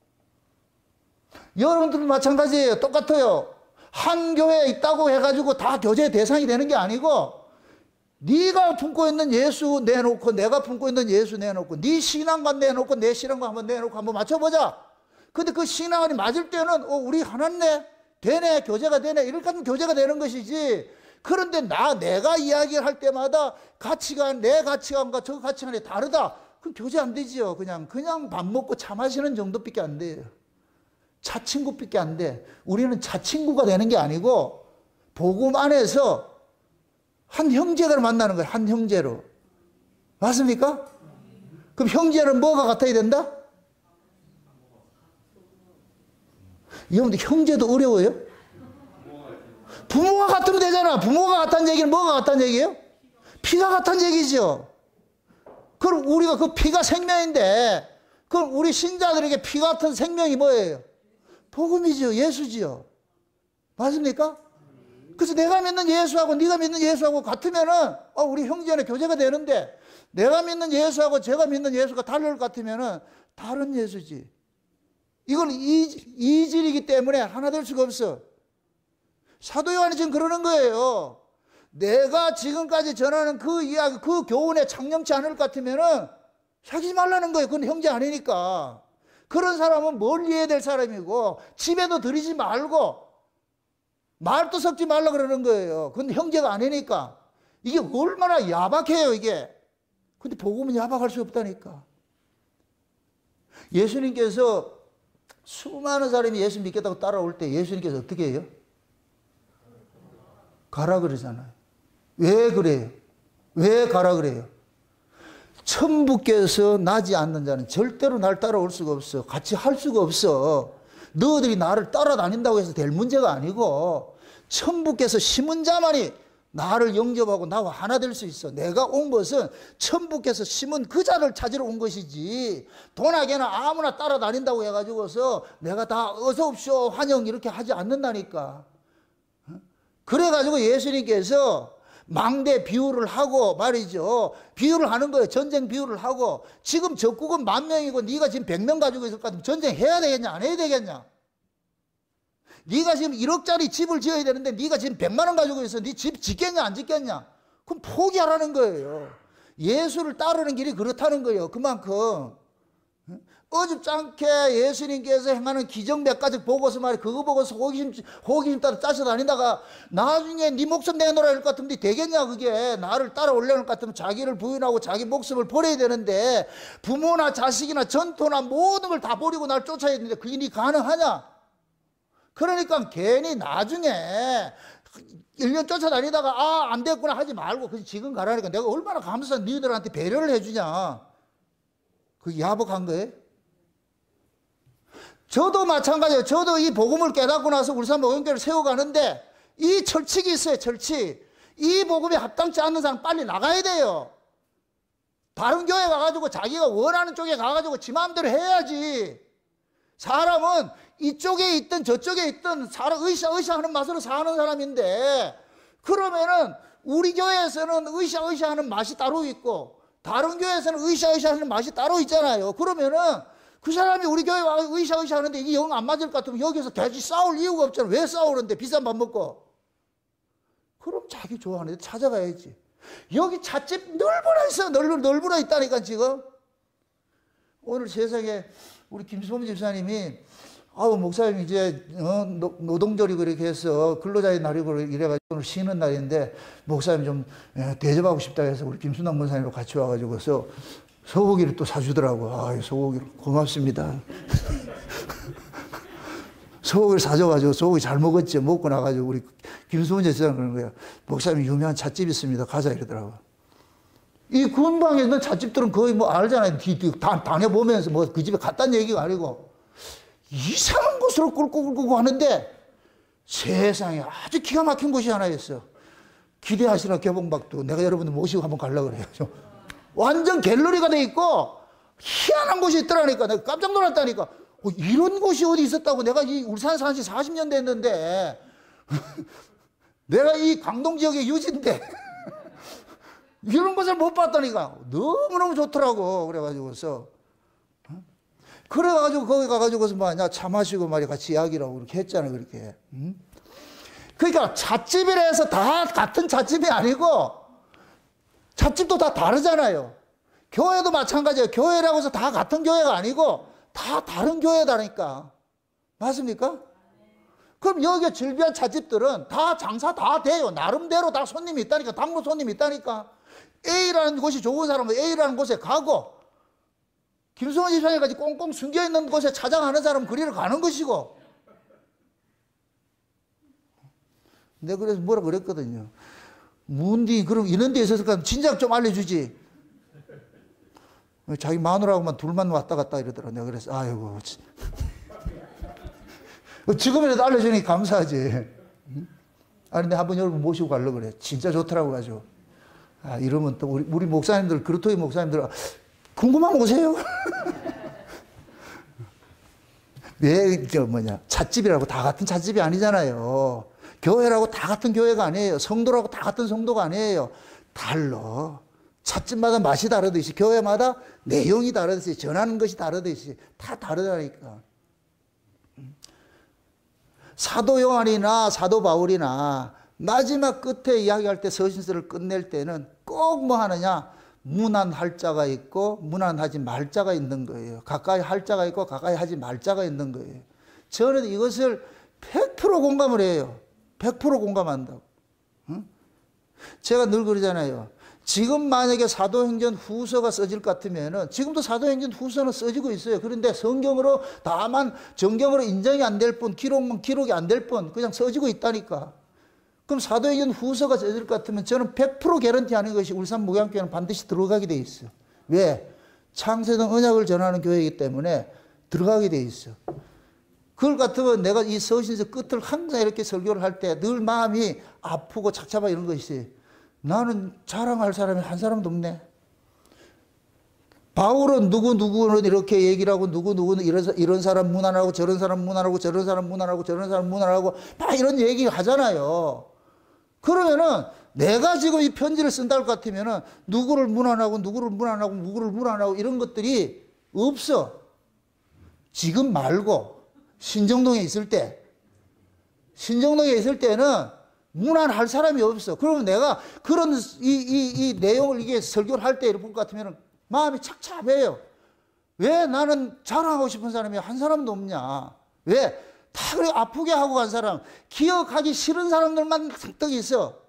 여러분들도 마찬가지예요. 똑같아요. 한 교회에 있다고 해가지고 다 교제의 대상이 되는 게 아니고 네가 품고 있는 예수 내놓고 내가 품고 있는 예수 내놓고 네 신앙관 내놓고 내 신앙관 한번 내놓고 한번 맞춰보자. 근데 그 신앙관이 맞을 때는 어 우리 하나네 되네 교제가 되네 이렇게 하면 교제가 되는 것이지. 그런데 나 내가 이야기를 할 때마다 가치관 내 가치관과 저 가치관이 다르다. 그럼 교제 안 되지요. 그냥 그냥 밥 먹고 차 마시는 정도밖에 안 돼요. 차 친구밖에 안 돼. 우리는 차 친구가 되는 게 아니고 복음 안에서 한 형제를 만나는 거예요. 한 형제로. 맞습니까? 그럼 형제는 뭐가 같아야 된다? 여러분들 형제도 어려워요? 부모가 같으면 되잖아. 부모가 같다는 얘기는 뭐가 같다는 얘기예요? 피가 같다는 얘기죠. 그럼 우리가 그 피가 생명인데 그럼 우리 신자들에게 피 같은 생명이 뭐예요? 복음이죠. 예수지요. 맞습니까? 그래서 내가 믿는 예수하고 네가 믿는 예수하고 같으면은 어, 우리 형제는 교제가 되는데 내가 믿는 예수하고 제가 믿는 예수가 다를 것 같으면은 다른 예수지. 이건 이질이기 때문에 하나 될 수가 없어. 사도 요한이 지금 그러는 거예요. 내가 지금까지 전하는 그 이야기, 그 교훈에 창념치 않을 것 같으면은 사귀지 말라는 거예요. 그건 형제 아니니까. 그런 사람은 멀리 해야 될 사람이고 집에도 들이지 말고 말도 섞지 말라 그러는 거예요. 근데 형제가 아니니까. 이게 얼마나 야박해요, 이게. 근데 복음은 야박할 수 없다니까. 예수님께서 수많은 사람이 예수 믿겠다고 따라올 때 예수님께서 어떻게 해요? 가라 그러잖아요. 왜 그래요? 왜 가라 그래요? 천부께서 나지 않는 자는 절대로 날 따라올 수가 없어. 같이 할 수가 없어. 너희들이 나를 따라다닌다고 해서 될 문제가 아니고 천부께서 심은 자만이 나를 영접하고 나와 하나 될 수 있어. 내가 온 것은 천부께서 심은 그 자를 찾으러 온 것이지 도나게나 아무나 따라다닌다고 해가지고서 내가 다 어서 오십시오 환영 이렇게 하지 않는다니까. 그래가지고 예수님께서 망대 비유를 하고 말이죠. 비유를 하는 거예요. 전쟁 비유를 하고 지금 적국은 만 명이고 네가 지금 백 명 가지고 있을 것 같으면 전쟁해야 되겠냐 안 해야 되겠냐. 네가 지금 일억짜리 집을 지어야 되는데 네가 지금 백만 원 가지고 있어. 네 집 짓겠냐 안 짓겠냐. 그럼 포기하라는 거예요. 예수를 따르는 길이 그렇다는 거예요. 그만큼 어줍지 않게 예수님께서 행하는 기적 몇 가지 보고서 말이야. 그거 보고서 호기심, 호기심 따라 짜쳐다니다가 나중에 네 목숨 내놓으라 할 것 같으면 되겠냐 그게. 나를 따라오려는 것 같으면 자기를 부인하고 자기 목숨을 버려야 되는데 부모나 자식이나 전토나 모든 걸 다 버리고 날 쫓아야 되는데 그게 네 가능하냐. 그러니까 괜히 나중에 일 년 쫓아다니다가 아, 안 됐구나 하지 말고 그냥 지금 가라니까 내가 얼마나 감사한 너희들한테 배려를 해주냐. 그게 야박한 거예요. 저도 마찬가지예요. 저도 이 복음을 깨닫고 나서 울산 목영교회를 세워가는데 이 철칙이 있어요. 철칙. 이 복음에 합당치 않는 사람 빨리 나가야 돼요. 다른 교회 가가지고 자기가 원하는 쪽에 가가지고 지 마음대로 해야지. 사람은 이쪽에 있든 저쪽에 있든 사람 으쌰으쌰 하는 맛으로 사는 사람인데 그러면은 우리 교회에서는 으쌰으쌰 하는 맛이 따로 있고 다른 교회에서는 으쌰으쌰 하는 맛이 따로 있잖아요. 그러면은 그 사람이 우리 교회 와서 으쌰으쌰 하는데 이게 영 안 맞을 것 같으면 여기서 같이 싸울 이유가 없잖아. 왜 싸우는데 비싼 밥 먹고. 그럼 자기 좋아하는 데 찾아가야지. 여기 찻집 널브러 있어. 널브러, 널브러 있다니까 지금. 오늘 세상에 우리 김소문 집사님이 아우, 목사님 이제, 어, 노, 노동절이고 이렇게 해서 근로자의 날이고 이래가지고 오늘 쉬는 날인데, 목사님 좀 예, 대접하고 싶다 해서 우리 김순남 목사님과 같이 와가지고서 소고기를 또 사주더라고. 아, 소고기를 고맙습니다. 소고기를 사줘가지고 소고기 잘 먹었지. 먹고 나가지고 우리 김수훈 제사장 그러는 거야. 목사님 유명한 찻집 있습니다. 가자 이러더라고. 이 근방에 있는 찻집들은 거의 뭐 알잖아요. 뒤, 뒤, 다, 다녀보면서 뭐 그 집에 갔다는 얘기가 아니고 이상한 곳으로 꿀고 꿀고 하는데 세상에 아주 기가 막힌 곳이 하나 있어. 기대하시라 개봉박도 내가 여러분들 모시고 한번 가려고 그래요. 완전 갤러리가 돼 있고 희한한 곳이 있더라니까. 내가 깜짝 놀랐다니까. 어, 이런 곳이 어디 있었다고. 내가 이 울산 산지 사십 년 됐는데 내가 이 강동 지역의 유지인데 이런 것을 못 봤다니까. 너무너무 좋더라고. 그래가지고서 그래가지고 거기 가가지고서 뭐냐 차 마시고 말이 같이 이야기라고 그렇게 했잖아요. 그렇게. 응? 그러니까 찻집이라 해서 다 같은 찻집이 아니고 찻집도 다 다르잖아요. 교회도 마찬가지예요. 교회라고 해서 다 같은 교회가 아니고 다 다른 교회다니까. 맞습니까? 그럼 여기에 즐비한 찻집들은 다 장사 다 돼요. 나름대로 다 손님이 있다니까. 당로 손님이 있다니까. A라는 곳이 좋은 사람은 A라는 곳에 가고 김수원 집사님까지 꽁꽁 숨겨있는 곳에 찾아가는 사람은 그리로 가는 것이고. 내가 그래서 뭐라 그랬거든요. 문디 그럼 이런 데 있었을까? 진작 좀 알려주지. 자기 마누라하고만 둘만 왔다 갔다 이러더라. 내가 그래서 아이고 지금이라도 알려주니 감사하지. 아니 근데 한번 여러분 모시고 가려고 그래. 진짜 좋더라고 가지고. 아 이러면 또 우리, 우리 목사님들 그루토이 목사님들 궁금하면 오세요. 왜 저 뭐냐 찻집이라고 다 같은 찻집이 아니잖아요. 교회라고 다 같은 교회가 아니에요. 성도라고 다 같은 성도가 아니에요. 달러. 찻집마다 맛이 다르듯이 교회마다 내용이 다르듯이 전하는 것이 다르듯이 다 다르다니까. 사도 요한이나 사도 바울이나 마지막 끝에 이야기할 때 서신서를 끝낼 때는 꼭 뭐 하느냐 무난 할자가 있고 무난하지 말자가 있는 거예요. 가까이 할 자가 있고 가까이 하지 말 자가 있는 거예요. 저는 이것을 백 퍼센트 공감을 해요. 백 퍼센트 공감한다고. 응? 제가 늘 그러잖아요. 지금 만약에 사도행전 후서가 써질 것 같으면은 지금도 사도행전 후서는 써지고 있어요. 그런데 성경으로 다만 정경으로 인정이 안 될 뿐 기록만 기록이 안 될 뿐 그냥 써지고 있다니까. 그럼 사도행전 후서가 써질 것 같으면 저는 백 퍼센트 개런티하는 것이 울산 목양교회는 반드시 들어가게 돼 있어. 왜? 창세전 언약을 전하는 교회이기 때문에 들어가게 돼 있어. 그걸 같으면 내가 이 서신서 끝을 항상 이렇게 설교를 할 때 늘 마음이 아프고 착잡하고 이런 것이 나는 자랑할 사람이 한 사람도 없네. 바울은 누구누구는 이렇게 얘기를 하고 누구누구는 이런, 이런 사람 무난하고 저런 사람 무난하고 저런 사람 무난하고 저런 사람 무난하고 막 이런 얘기 하잖아요. 그러면은 내가 지금 이 편지를 쓴다 할 것 같으면은 누구를 무난하고 누구를 무난하고 누구를 무난하고 이런 것들이 없어. 지금 말고 신정동에 있을 때 신정동에 있을 때는 무난할 사람이 없어. 그러면 내가 그런 이, 이, 이 내용을 이게 설교를 할 때 이럴 것 같으면 마음이 착잡해요. 왜 나는 자랑하고 싶은 사람이 한 사람도 없냐? 왜? 다 그래 아프게 하고 간 사람, 기억하기 싫은 사람들만 잔뜩 있어.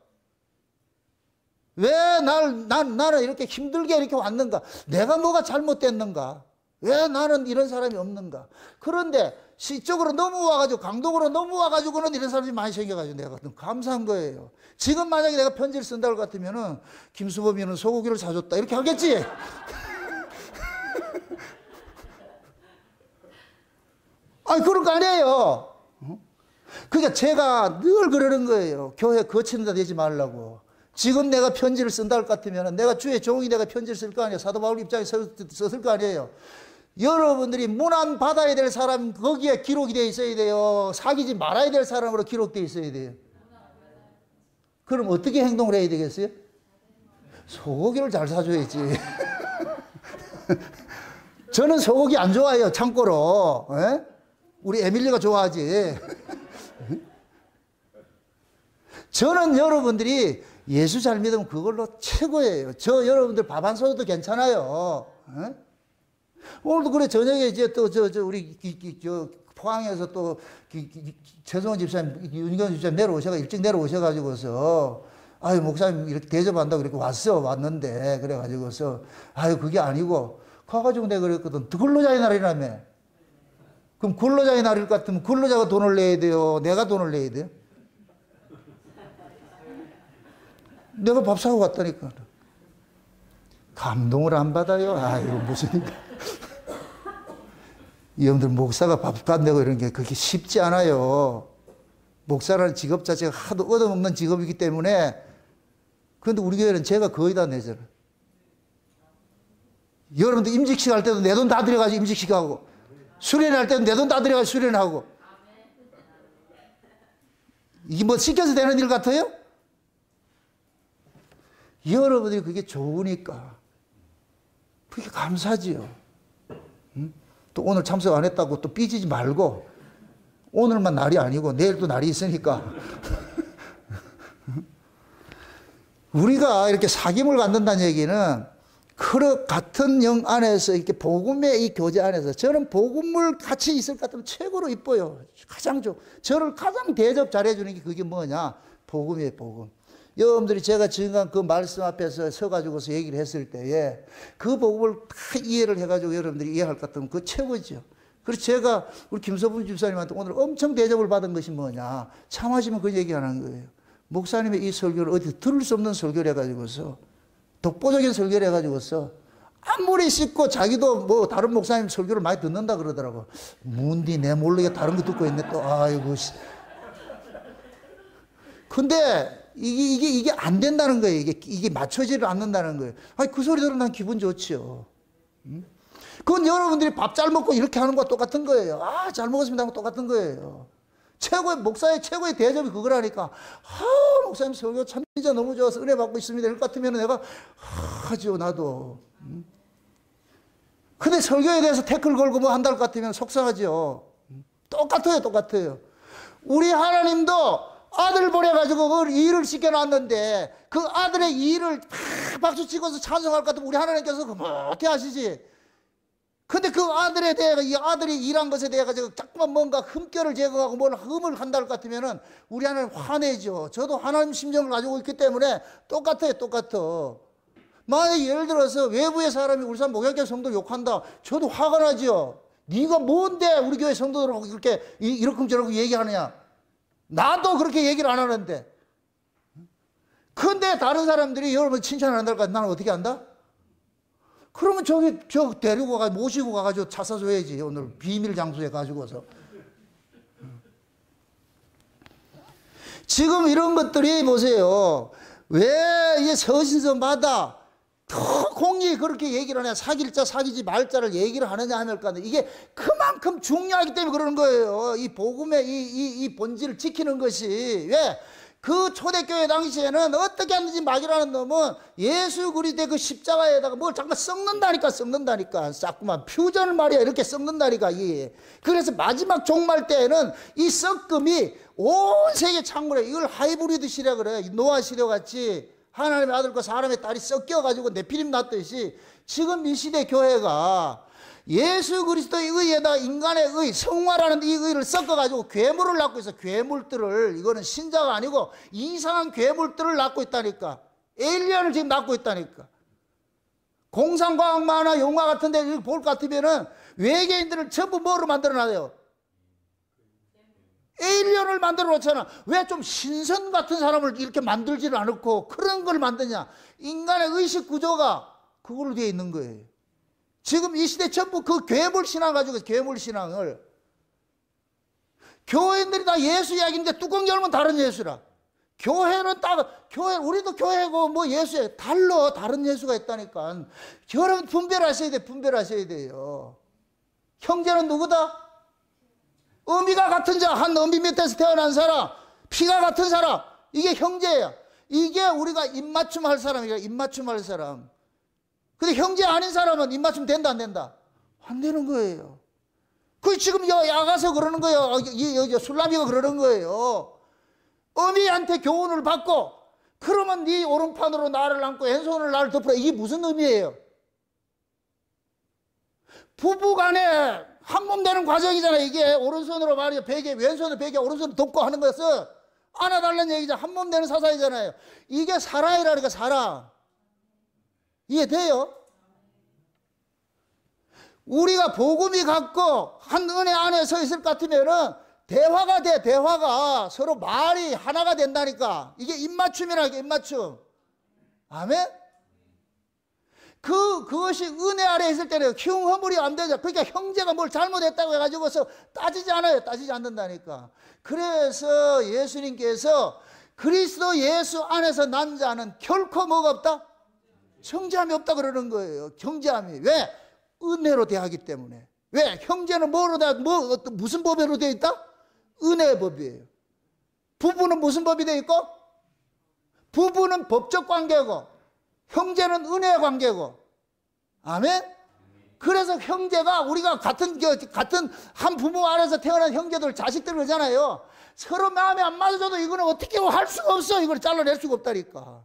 왜 날, 난, 나는 이렇게 힘들게 이렇게 왔는가? 내가 뭐가 잘못됐는가? 왜 나는 이런 사람이 없는가? 그런데 시쪽으로 넘어와가지고 강동으로 넘어와가지고는 이런 사람이 많이 생겨가지고 내가 감사한 거예요. 지금 만약에 내가 편지를 쓴다고 같으면은 김수범이는 소고기를 사줬다 이렇게 하겠지. 아니 그런 거 아니에요. 그러니까 제가 늘 그러는 거예요. 교회 거치는 데 되지 말라고. 지금 내가 편지를 쓴다 할 것 같으면 내가 주의 종이 내가 편지를 쓸 거 아니에요. 사도 바울 입장에서 썼을 거 아니에요. 여러분들이 문안 받아야 될 사람 거기에 기록이 되어 있어야 돼요. 사귀지 말아야 될 사람으로 기록되어 있어야 돼요. 그럼 어떻게 행동을 해야 되겠어요? 소고기를 잘 사줘야지. 저는 소고기 안 좋아해요. 참고로. 에? 우리 에밀리가 좋아하지. 저는 여러분들이 예수 잘 믿으면 그걸로 최고예요. 저 여러분들 밥 안 사줘도 괜찮아요. 에? 오늘도 그래, 저녁에 이제 또, 저, 저, 우리, 기, 기, 저, 포항에서 또, 기, 기, 최성원 집사님, 윤경 집사님 내려오셔가, 일찍 내려오셔가지고서, 아유, 목사님 이렇게 대접한다고 이렇게 왔어, 왔는데, 그래가지고서, 아유, 그게 아니고, 가가지고 내가 그랬거든. 근로자의 날이라며. 그럼 근로자의 날일 것 같으면 근로자가 돈을 내야 돼요? 내가 돈을 내야 돼요? 내가 밥 사고 갔다니까. 감동을 안 받아요? 아, 이거 무슨. 여러분들, 목사가 밥값 내고 이런 게 그렇게 쉽지 않아요. 목사라는 직업 자체가 하도 얻어먹는 직업이기 때문에. 그런데 우리 교회는 제가 거의 다 내잖아요. 여러분들 임직식 할 때도 내 돈 다 들여가지고 임직식 하고, 수련할 때도 내 돈 다 들여가지고 수련하고. 이게 뭐 시켜서 되는 일 같아요? 여러분들이 그게 좋으니까. 그게 감사지요. 응? 또 오늘 참석 안 했다고 또 삐지지 말고, 오늘만 날이 아니고 내일도 날이 있으니까. 우리가 이렇게 사귐을 갖는다는 얘기는 그 같은 영 안에서 이렇게 복음의 이 교제 안에서 저는 복음을 같이 있을 것 같으면 최고로 이뻐요. 가장 좋. 저를 가장 대접 잘해주는 게 그게 뭐냐? 복음이에요, 복음. 여러분들이 제가 지금 그 말씀 앞에서 서가지고서 얘기를 했을 때에 그 복음을 다 이해를 해가지고 여러분들이 이해할 것 같으면 그 최고죠. 그래서 제가 우리 김서분 집사님한테 오늘 엄청 대접을 받은 것이 뭐냐? 참하시면 그 얘기 하는 거예요. 목사님의 이 설교를 어디 들을 수 없는 설교를 해가지고서 독보적인 설교를 해가지고서 아무리 씹고 자기도 뭐 다른 목사님 설교를 많이 듣는다 그러더라고. 문디 내 모르게 다른 거 듣고 있네 또. 아이고. 근데 이게 이게 이게 안 된다는 거예요. 이게 이게 맞춰지를 않는다는 거예요. 아니 그 소리 들으면 난 기분 좋지요. 응? 그건 여러분들이 밥 잘 먹고 이렇게 하는 거와 똑같은 거예요. 아, 잘 먹었습니다 하는 거 똑같은 거예요. 최고의 목사의 최고의 대접이 그거라니까. 아, 목사님 설교 참 진짜 너무 좋아서 은혜 받고 있습니다. 이럴 것 같으면 내가 하죠, 나도. 응? 근데 설교에 대해서 태클 걸고 뭐 한다는 것 같으면 속상하죠. 똑같아요, 똑같아요. 우리 하나님도 아들 보내가지고 그 일을 시켜놨는데 그 아들의 일을 다 박수 치고서 찬송할 것 같으면 우리 하나님께서 그 못해 하시지. 근데 그 아들에 대해, 이 아들이 일한 것에 대해 가지고 자꾸만 뭔가 흠결을 제거하고 뭘 흠을 한다 할 것 같으면은 우리 하나님 화내죠. 저도 하나님 심정을 가지고 있기 때문에 똑같아요, 똑같아. 만약에 예를 들어서 외부의 사람이 울산 목양교회 성도 욕한다. 저도 화가 나죠. 네가 뭔데 우리 교회 성도들하고 그렇게 이러쿵저러쿵 얘기하느냐. 나도 그렇게 얘기를 안 하는데. 근데 다른 사람들이 여러분 칭찬을 안 할까? 나는 어떻게 한다? 그러면 저기, 저 데리고 가, 모시고 가가지고 차 사줘야지. 오늘 비밀 장소에 가지고서. 지금 이런 것들이 보세요. 왜 이제 서신서마다 더 공이 그렇게 얘기를 하냐. 사귈 자, 사귀지 말 자를 얘기를 하느냐 하면 이게 그만큼 중요하기 때문에 그러는 거예요. 이 복음의 이, 이, 이 본질을 지키는 것이. 왜? 그 초대교회 당시에는 어떻게 하는지 막이라는 놈은 예수 그리스도의 그 십자가에다가 뭘 잠깐 썩는다니까, 썩는다니까. 자꾸만 퓨전을 말이야. 이렇게 썩는다니까. 이. 그래서 마지막 종말 때에는 이 썩금이 온 세계 창문에 이걸 하이브리드 시대 그래. 노아 시대 같이 하나님의 아들과 사람의 딸이 섞여가지고 네피림 났듯이 지금 이 시대 교회가 예수 그리스도의 의에다 인간의 의, 성화라는 이 의를 섞어가지고 괴물을 낳고 있어. 괴물들을. 이거는 신자가 아니고 이상한 괴물들을 낳고 있다니까. 에일리언을 지금 낳고 있다니까. 공상과학 만화 영화 같은 데 볼 것 같으면은 외계인들을 전부 뭐로 만들어놔요? 에일리언을 만들어 놓잖아. 왜 좀 신선 같은 사람을 이렇게 만들지를 않고 그런 걸 만드냐? 인간의 의식 구조가 그걸로 되어 있는 거예요. 지금 이 시대 전부 그 괴물 신앙 가지고 괴물 신앙을. 교회인들이 다 예수 이야기인데 뚜껑 열면 다른 예수라. 교회는 딱, 교회, 우리도 교회고 뭐 예수에 달라. 다른 예수가 있다니까. 여러분 분별하셔야 돼, 분별하셔야 돼요. 형제는 누구다? 어미가 같은 자, 한 어미 밑에서 태어난 사람, 피가 같은 사람, 이게 형제야. 이게 우리가 입맞춤 할 사람이야, 입맞춤 할 사람. 근데 형제 아닌 사람은 입맞춤 된다, 안 된다? 안 되는 거예요. 그 지금 여, 야가서 그러는 거예요. 이, 여기 술라비가 그러는 거예요. 어미한테 교훈을 받고, 그러면 네 오른판으로 나를 안고 왼손으로 나를 덮으라. 이게 무슨 의미예요? 부부 간에 한 몸 되는 과정이잖아요. 이게 오른손으로 말이야 베개, 왼손으로 베개, 오른손으로 돕고 하는 것은 안아달라는 얘기죠. 한 몸 되는 사상이잖아요. 이게 사랑이라니까, 사랑. 이해돼요? 우리가 복음이 갖고 한 은혜 안에 서 있을 것 같으면은 대화가 돼, 대화가. 서로 말이 하나가 된다니까. 이게 입맞춤이라니까, 입맞춤. 아멘? 그, 그것이 은혜 아래 있을 때는 흉허물이 안 되죠. 그러니까 형제가 뭘 잘못했다고 해가지고서 따지지 않아요. 따지지 않는다니까. 그래서 예수님께서 그리스도 예수 안에서 난 자는 결코 뭐가 없다? 형제함이 없다 그러는 거예요. 형제함이. 왜? 은혜로 대하기 때문에. 왜? 형제는 뭐로 돼? 뭐, 어떤, 무슨 법으로 되어 있다? 은혜의 법이에요. 부부는 무슨 법이 되어 있고? 부부는 법적 관계고, 형제는 은혜의 관계고. 아멘? 그래서 형제가 우리가 같은, 같은 한 부모 안에서 태어난 형제들, 자식들 그러잖아요. 서로 마음에 안 맞아줘도 이거는 어떻게 할 수가 없어. 이걸 잘라낼 수가 없다니까.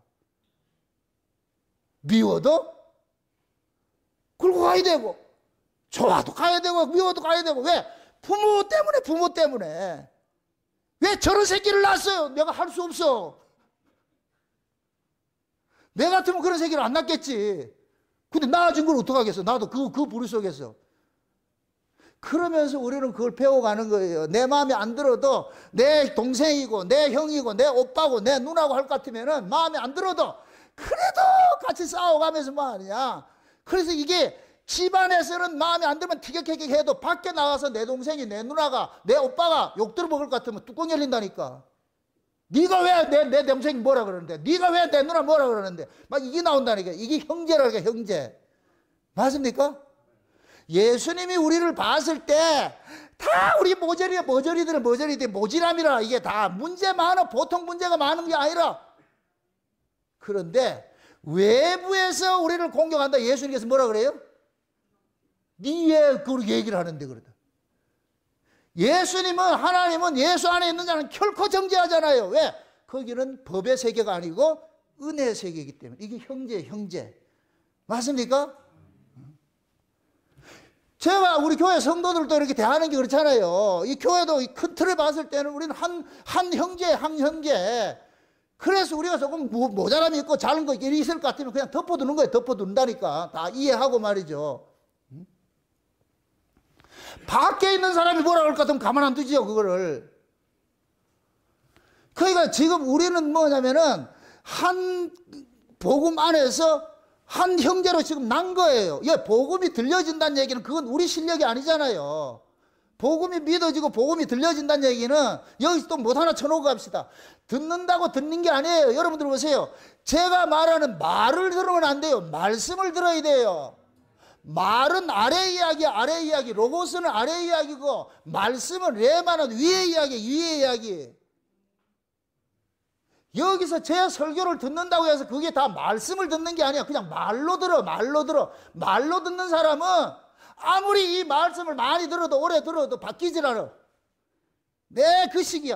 미워도 굴고 가야 되고, 좋아도 가야 되고, 미워도 가야 되고. 왜? 부모 때문에, 부모 때문에. 왜 저런 새끼를 낳았어요? 내가 할 수 없어. 내 같으면 그런 새끼를 안 낳겠지. 근데 낳아준 걸 어떡하겠어? 나도 그, 그 부류 속에서. 그러면서 우리는 그걸 배워가는 거예요. 내 마음에 안 들어도 내 동생이고, 내 형이고, 내 오빠고, 내 누나고 할 것 같으면은 마음에 안 들어도 그래도 같이 싸워가면서 말이야. 그래서 이게 집안에서는 마음에 안 들면 티격태격 해도 밖에 나가서 내 동생이, 내 누나가, 내 오빠가 욕 들어먹을 것 같으면 뚜껑 열린다니까. 네가 왜 내 내 동생이 뭐라 그러는데, 네가 왜 내 누나 뭐라 그러는데, 막 이게 나온다니까. 이게 형제라니까, 형제. 맞습니까? 예수님이 우리를 봤을 때 다 우리 모조리, 모조리들은 모조리들 모지람이라. 이게 다 문제 많아. 보통 문제가 많은 게 아니라. 그런데 외부에서 우리를 공격한다. 예수님께서 뭐라 그래요? 니왜 그렇게 얘기를 하는데 그러다. 예수님은, 하나님은 예수 안에 있는 자는 결코 정죄하잖아요. 왜? 거기는 법의 세계가 아니고 은혜의 세계이기 때문에. 이게 형제예요, 형제. 맞습니까? 제가 우리 교회 성도들도 이렇게 대하는 게 그렇잖아요. 이 교회도 큰 틀을 봤을 때는 우리는 한, 한 형제, 한 형제. 그래서 우리가 조금 모자람이 있고 작은 거 일이 있을 것 같으면 그냥 덮어두는 거예요. 덮어둔다니까. 다 이해하고 말이죠. 밖에 있는 사람이 뭐라 그럴 것 같으면 가만 안 두지요, 그거를. 그러니까 지금 우리는 뭐냐면은 한 복음 안에서 한 형제로 지금 난 거예요. 예, 복음이 들려진다는 얘기는 그건 우리 실력이 아니잖아요. 복음이 믿어지고 복음이 들려진다는 얘기는 여기서 또 못 하나 쳐놓고 갑시다. 듣는다고 듣는 게 아니에요. 여러분들 보세요. 제가 말하는 말을 들으면 안 돼요. 말씀을 들어야 돼요. 말은 아래 이야기, 아래 이야기. 로고스는 아래 이야기고, 말씀은 레마는 위의 이야기, 위의 이야기. 여기서 제 설교를 듣는다고 해서 그게 다 말씀을 듣는 게 아니야. 그냥 말로 들어, 말로 들어. 말로 듣는 사람은 아무리 이 말씀을 많이 들어도, 오래 들어도 바뀌질 않아. 네, 그 시기야.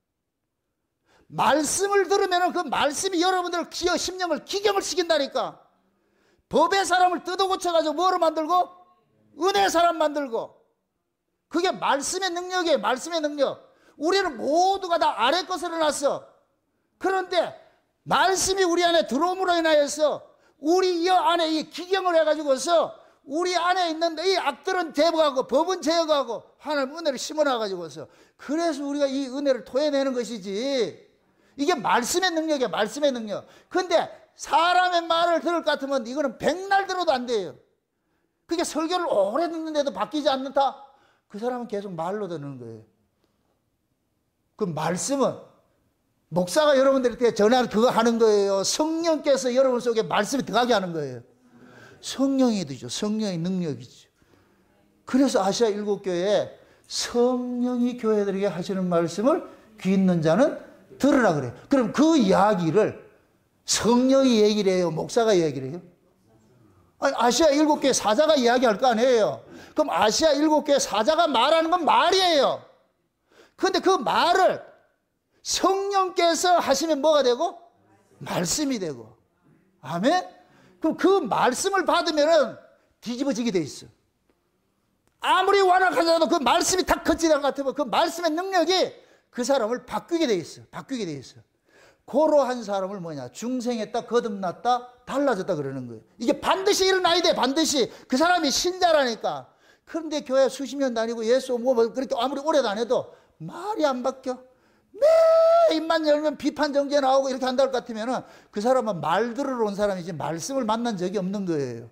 말씀을 들으면 그 말씀이 여러분들 기어, 심령을 기경을 시킨다니까. 법의 사람을 뜯어고쳐가지고 뭐로 만들고? 은혜의 사람 만들고. 그게 말씀의 능력이에요. 말씀의 능력. 우리는 모두가 다 아래 것으로 났어. 그런데 말씀이 우리 안에 들어옴으로 인하여서 우리 이 안에 이 기경을 해가지고서 우리 안에 있는 이 악들은 제거하고 법은 제거하고 하나님 은혜를 심어놔가지고서, 그래서 우리가 이 은혜를 토해내는 것이지. 이게 말씀의 능력이야. 말씀의 능력. 근데 사람의 말을 들을 것 같으면 이거는 백날 들어도 안 돼요. 그게 설교를 오래 듣는데도 바뀌지 않는다? 그 사람은 계속 말로 듣는 거예요. 그 말씀은 목사가 여러분들한테 전하는 그거 하는 거예요. 성령께서 여러분 속에 말씀이 들어가게 하는 거예요. 성령이 되죠. 성령의 능력이죠. 그래서 아시아 일곱 교회에 성령이 교회들에게 하시는 말씀을 귀 있는 자는 들으라 그래요. 그럼 그 이야기를 성령이 얘기를 해요? 목사가 얘기를 해요? 아니, 아시아 일곱 교회 사자가 이야기할 거 아니에요? 그럼 아시아 일곱 교회 사자가 말하는 건 말이에요. 그런데 그 말을 성령께서 하시면 뭐가 되고? 말씀이 되고. 아멘? 그럼 그 말씀을 받으면은 뒤집어지게 돼 있어. 아무리 완악하더라도 그 말씀이 탁 거치는 것 같으면 그 말씀의 능력이 그 사람을 바뀌게 돼 있어. 바뀌게 돼 있어. 고로 한 사람을 뭐냐? 중생했다, 거듭났다, 달라졌다 그러는 거예요. 이게 반드시 일어나야 돼. 반드시. 그 사람이 신자라니까. 그런데 교회 수십 년 다니고 예수 뭐 그렇게 아무리 오래 다녀도 말이 안 바뀌어. 매 입만 열면 비판 정죄 나오고 이렇게 한다 할 것 같으면 그 사람은 말 들으러 온 사람이지 말씀을 만난 적이 없는 거예요.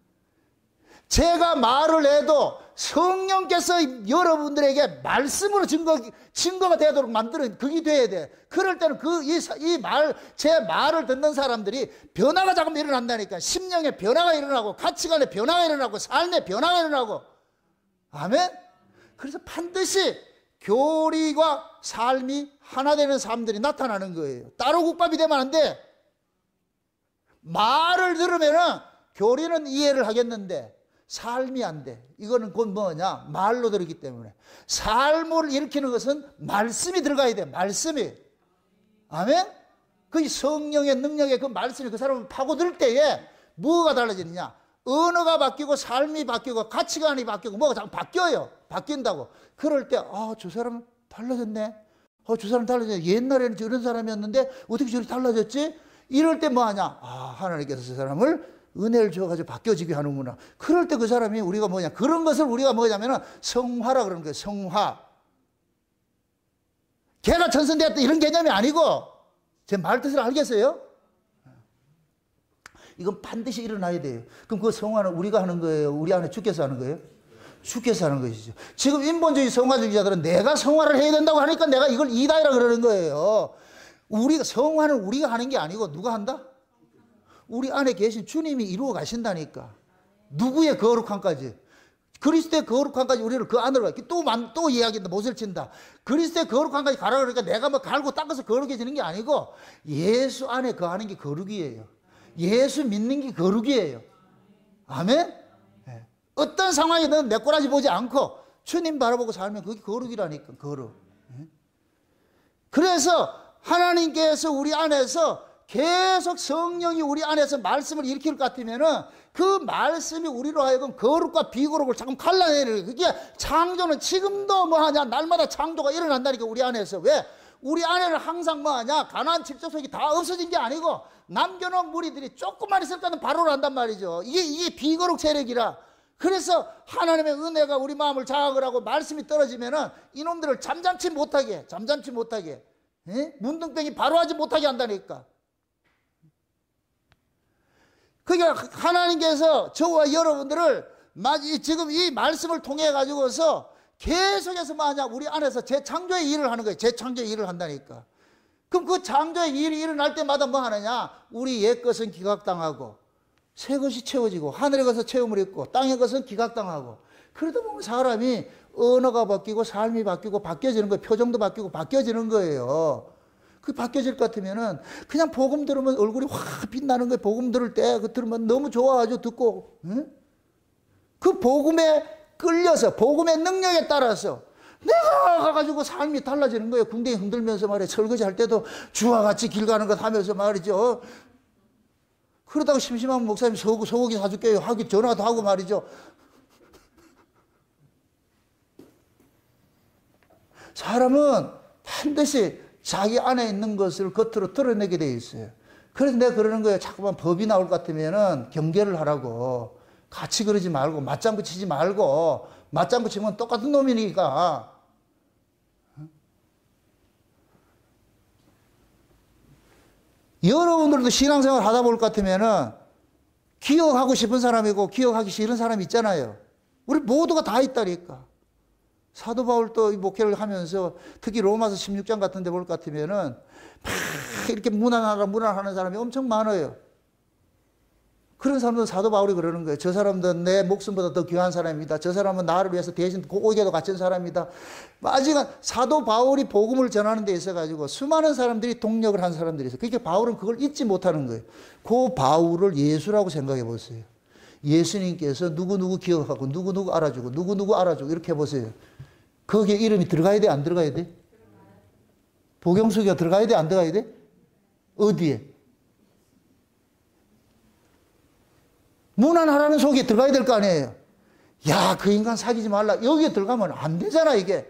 제가 말을 해도 성령께서 여러분들에게 말씀으로 증거, 증거가 되도록 만드는 그게 돼야 돼. 그럴 때는 그, 이, 이 말, 제 말을 듣는 사람들이 변화가 자꾸 일어난다니까. 심령의 변화가 일어나고, 가치관의 변화가 일어나고, 삶의 변화가 일어나고. 아멘? 그래서 반드시 교리와 삶이 하나 되는 사람들이 나타나는 거예요. 따로 국밥이 되면 안 돼. 말을 들으면은 교리는 이해를 하겠는데, 삶이 안 돼. 이거는 곧 뭐냐? 말로 들었기 때문에. 삶을 일으키는 것은 말씀이 들어가야 돼. 말씀이. 아멘? 그 성령의 능력에 그 말씀이 그 사람을 파고들 때에 뭐가 달라지느냐? 언어가 바뀌고 삶이 바뀌고 가치관이 바뀌고 뭐가 자꾸 바뀌어요. 바뀐다고. 그럴 때, 아, 저 사람 달라졌네. 어, 저 사람 달라졌네. 옛날에는 저런 사람이었는데 어떻게 저렇게 달라졌지? 이럴 때 뭐 하냐? 아, 하나님께서 저 사람을 은혜를 줘가지고 바뀌어지게 하는구나. 그럴 때 그 사람이 우리가 뭐냐. 그런 것을 우리가 뭐냐면은 성화라 그러는 거예요. 성화. 걔가 전선되었다 이런 개념이 아니고, 제 말 뜻을 알겠어요? 이건 반드시 일어나야 돼요. 그럼 그 성화는 우리가 하는 거예요? 우리 안에 주께서 하는 거예요? 주께서 하는 것이죠. 지금 인본주의 성화주의자들은 내가 성화를 해야 된다고 하니까 내가 이걸 이다이라 그러는 거예요. 우리가, 성화는 우리가 하는 게 아니고 누가 한다? 우리 안에 계신 주님이 이루어 가신다니까. 누구의 거룩함까지? 그리스도의 거룩함까지 우리를 그 안으로 가. 또, 또 이야기한다. 못을 친다. 그리스도의 거룩함까지 가라 그러니까 내가 뭐 갈고 닦아서 거룩해지는 게 아니고 예수 안에 거하는 게 거룩이에요. 예수 믿는 게 거룩이에요. 아멘? 네. 어떤 상황이든 내 꼬라지 보지 않고 주님 바라보고 살면 그게 거룩이라니까. 거룩. 네. 그래서 하나님께서 우리 안에서 계속 성령이 우리 안에서 말씀을 일으킬 것 같으면은 그 말씀이 우리로 하여금 거룩과 비거룩을 자꾸 갈라내는, 그게 창조는 지금도 뭐 하냐, 날마다 창조가 일어난다니까 우리 안에서. 왜? 우리 안에는 항상 뭐 하냐, 가나안 칠족속이 다 없어진 게 아니고 남겨놓은 무리들이 조금만 있을 때는 바로 난단 말이죠. 이게 이게 비거룩 세력이라. 그래서 하나님의 은혜가 우리 마음을 장악을 하고 말씀이 떨어지면은 이놈들을 잠잠치 못하게, 잠잠치 못하게, 에? 문둥병이 바로 하지 못하게 한다니까. 그러니까 하나님께서 저와 여러분들을 지금 이 말씀을 통해 가지고서 계속해서 뭐하냐, 우리 안에서 재창조의 일을 하는 거예요. 재창조의 일을 한다니까. 그럼 그 창조의 일이 일어날 때마다 뭐 하느냐, 우리 옛 것은 기각당하고 새 것이 채워지고 하늘의 것은 체험을 했고 땅의 것은 기각당하고, 그러다 보면 사람이 언어가 바뀌고 삶이 바뀌고 바뀌어지는 거예요. 표정도 바뀌고 바뀌어지는 거예요. 그 바뀌어질 것 같으면은 그냥 복음 들으면 얼굴이 확 빛나는 거예요. 복음 들을 때 그 들으면 너무 좋아가지고 듣고, 응? 그 복음에 끌려서 복음의 능력에 따라서 내가 가가지고 삶이 달라지는 거예요. 궁뎅이 흔들면서 말이에요. 설거지 할 때도 주와 같이 길 가는 것 하면서 말이죠. 그러다가 심심하면 목사님 소고기, 소고기 사줄게요 하기 전화도 하고 말이죠. 사람은 반드시 자기 안에 있는 것을 겉으로 드러내게 돼 있어요. 그래서 내가 그러는 거예요. 자꾸만 법이 나올 것 같으면은 경계를 하라고. 같이 그러지 말고, 맞장구 치지 말고, 맞장구 치면 똑같은 놈이니까. 여러분들도 신앙생활 하다 볼 것 같으면은 기억하고 싶은 사람이고 기억하기 싫은 사람이 있잖아요. 우리 모두가 다 있다니까. 사도 바울도 이 목회를 하면서 특히 로마서 십육 장 같은 데 볼 것 같으면은 막 이렇게 무난하라 무난하는 사람이 엄청 많아요. 그런 사람들은 사도 바울이 그러는 거예요. 저 사람들은 내 목숨보다 더 귀한 사람입니다. 저 사람은 나를 위해서 대신 고기에도 갇힌 사람입니다. 아직은 사도 바울이 복음을 전하는 데 있어가지고 수많은 사람들이 동력을 한 사람들이 있어요. 그러니까 바울은 그걸 잊지 못하는 거예요. 그 바울을 예수라고 생각해 보세요. 예수님께서 누구누구 기억하고 누구누구 알아주고 누구누구 알아주고 이렇게 해보세요. 거기에 이름이 들어가야 돼? 안 들어가야 돼? 복용수기가 들어가야 돼? 안 들어가야 돼? 어디에? 무난하라는 속에 들어가야 될 거 아니에요. 야, 그 인간 사귀지 말라. 여기에 들어가면 안 되잖아, 이게.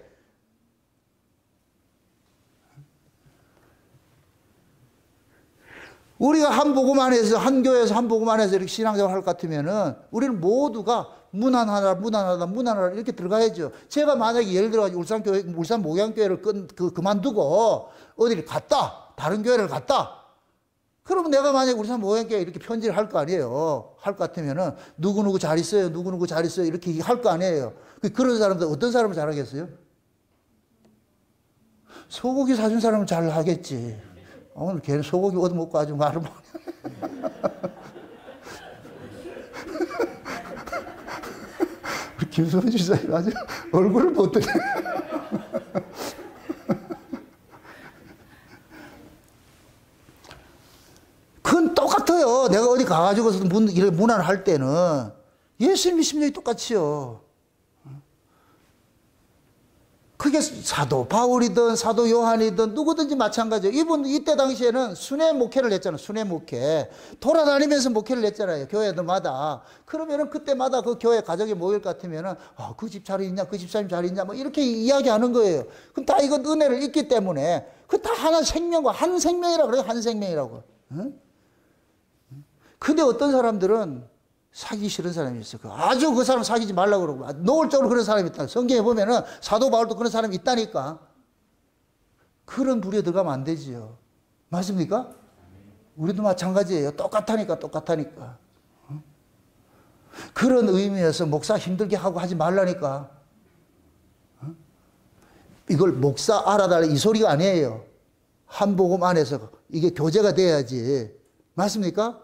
우리가 한 복음 안에서, 한 교회에서 한 복음 안에서 이렇게 신앙생활 할 것 같으면은 우리는 모두가 무난하다, 무난하다, 무난하다 이렇게 들어가야죠. 제가 만약에 예를 들어 울산교회, 울산 목양교회를 끈, 그, 그만두고 어디를 갔다, 다른 교회를 갔다. 그러면 내가 만약에 울산 목양교회 이렇게 편지를 할 거 아니에요. 할 것 같으면은 누구누구 잘 있어요, 누구누구 잘 있어요 이렇게 할 거 아니에요. 그런 사람들 어떤 사람을 잘하겠어요? 소고기 사준 사람은 잘 하겠지. 오늘 걔는 소고기 얻어먹고 아주 말을 못해. 우리 김수원 지사님 아주 얼굴을 못 드네. 그건 똑같아요. 내가 어디 가가지고서 문, 이런 문화를 할 때는 예수님의 심정이 똑같이요. 그게 사도 바울이든 사도 요한이든 누구든지 마찬가지예요. 이분 이때 당시에는 순회 목회를 했잖아요. 순회 목회. 돌아다니면서 목회를 했잖아요. 교회들마다. 그러면은 그때마다 그 교회 가정에 모일 것 같으면은 아, 그 집 잘 있냐, 그 집사님 잘 있냐, 뭐 이렇게 이야기하는 거예요. 그럼 다 이건 은혜를 잊기 때문에 그 다 하나 생명과 한 생명이라고 그래요. 한 생명이라고. 응? 근데 어떤 사람들은 사귀기 싫은 사람이 있어요. 아주 그 사람 사귀지 말라고 그러고, 노골적으로 그런 사람이 있다. 성경에 보면은 사도 바울도 그런 사람이 있다니까. 그런 부류에 들어가면 안 되지요. 맞습니까? 우리도 마찬가지예요. 똑같다니까, 똑같다니까. 그런 의미에서 목사 힘들게 하고 하지 말라니까. 이걸 목사 알아달라 이 소리가 아니에요. 한 복음 안에서 이게 교제가 돼야지. 맞습니까?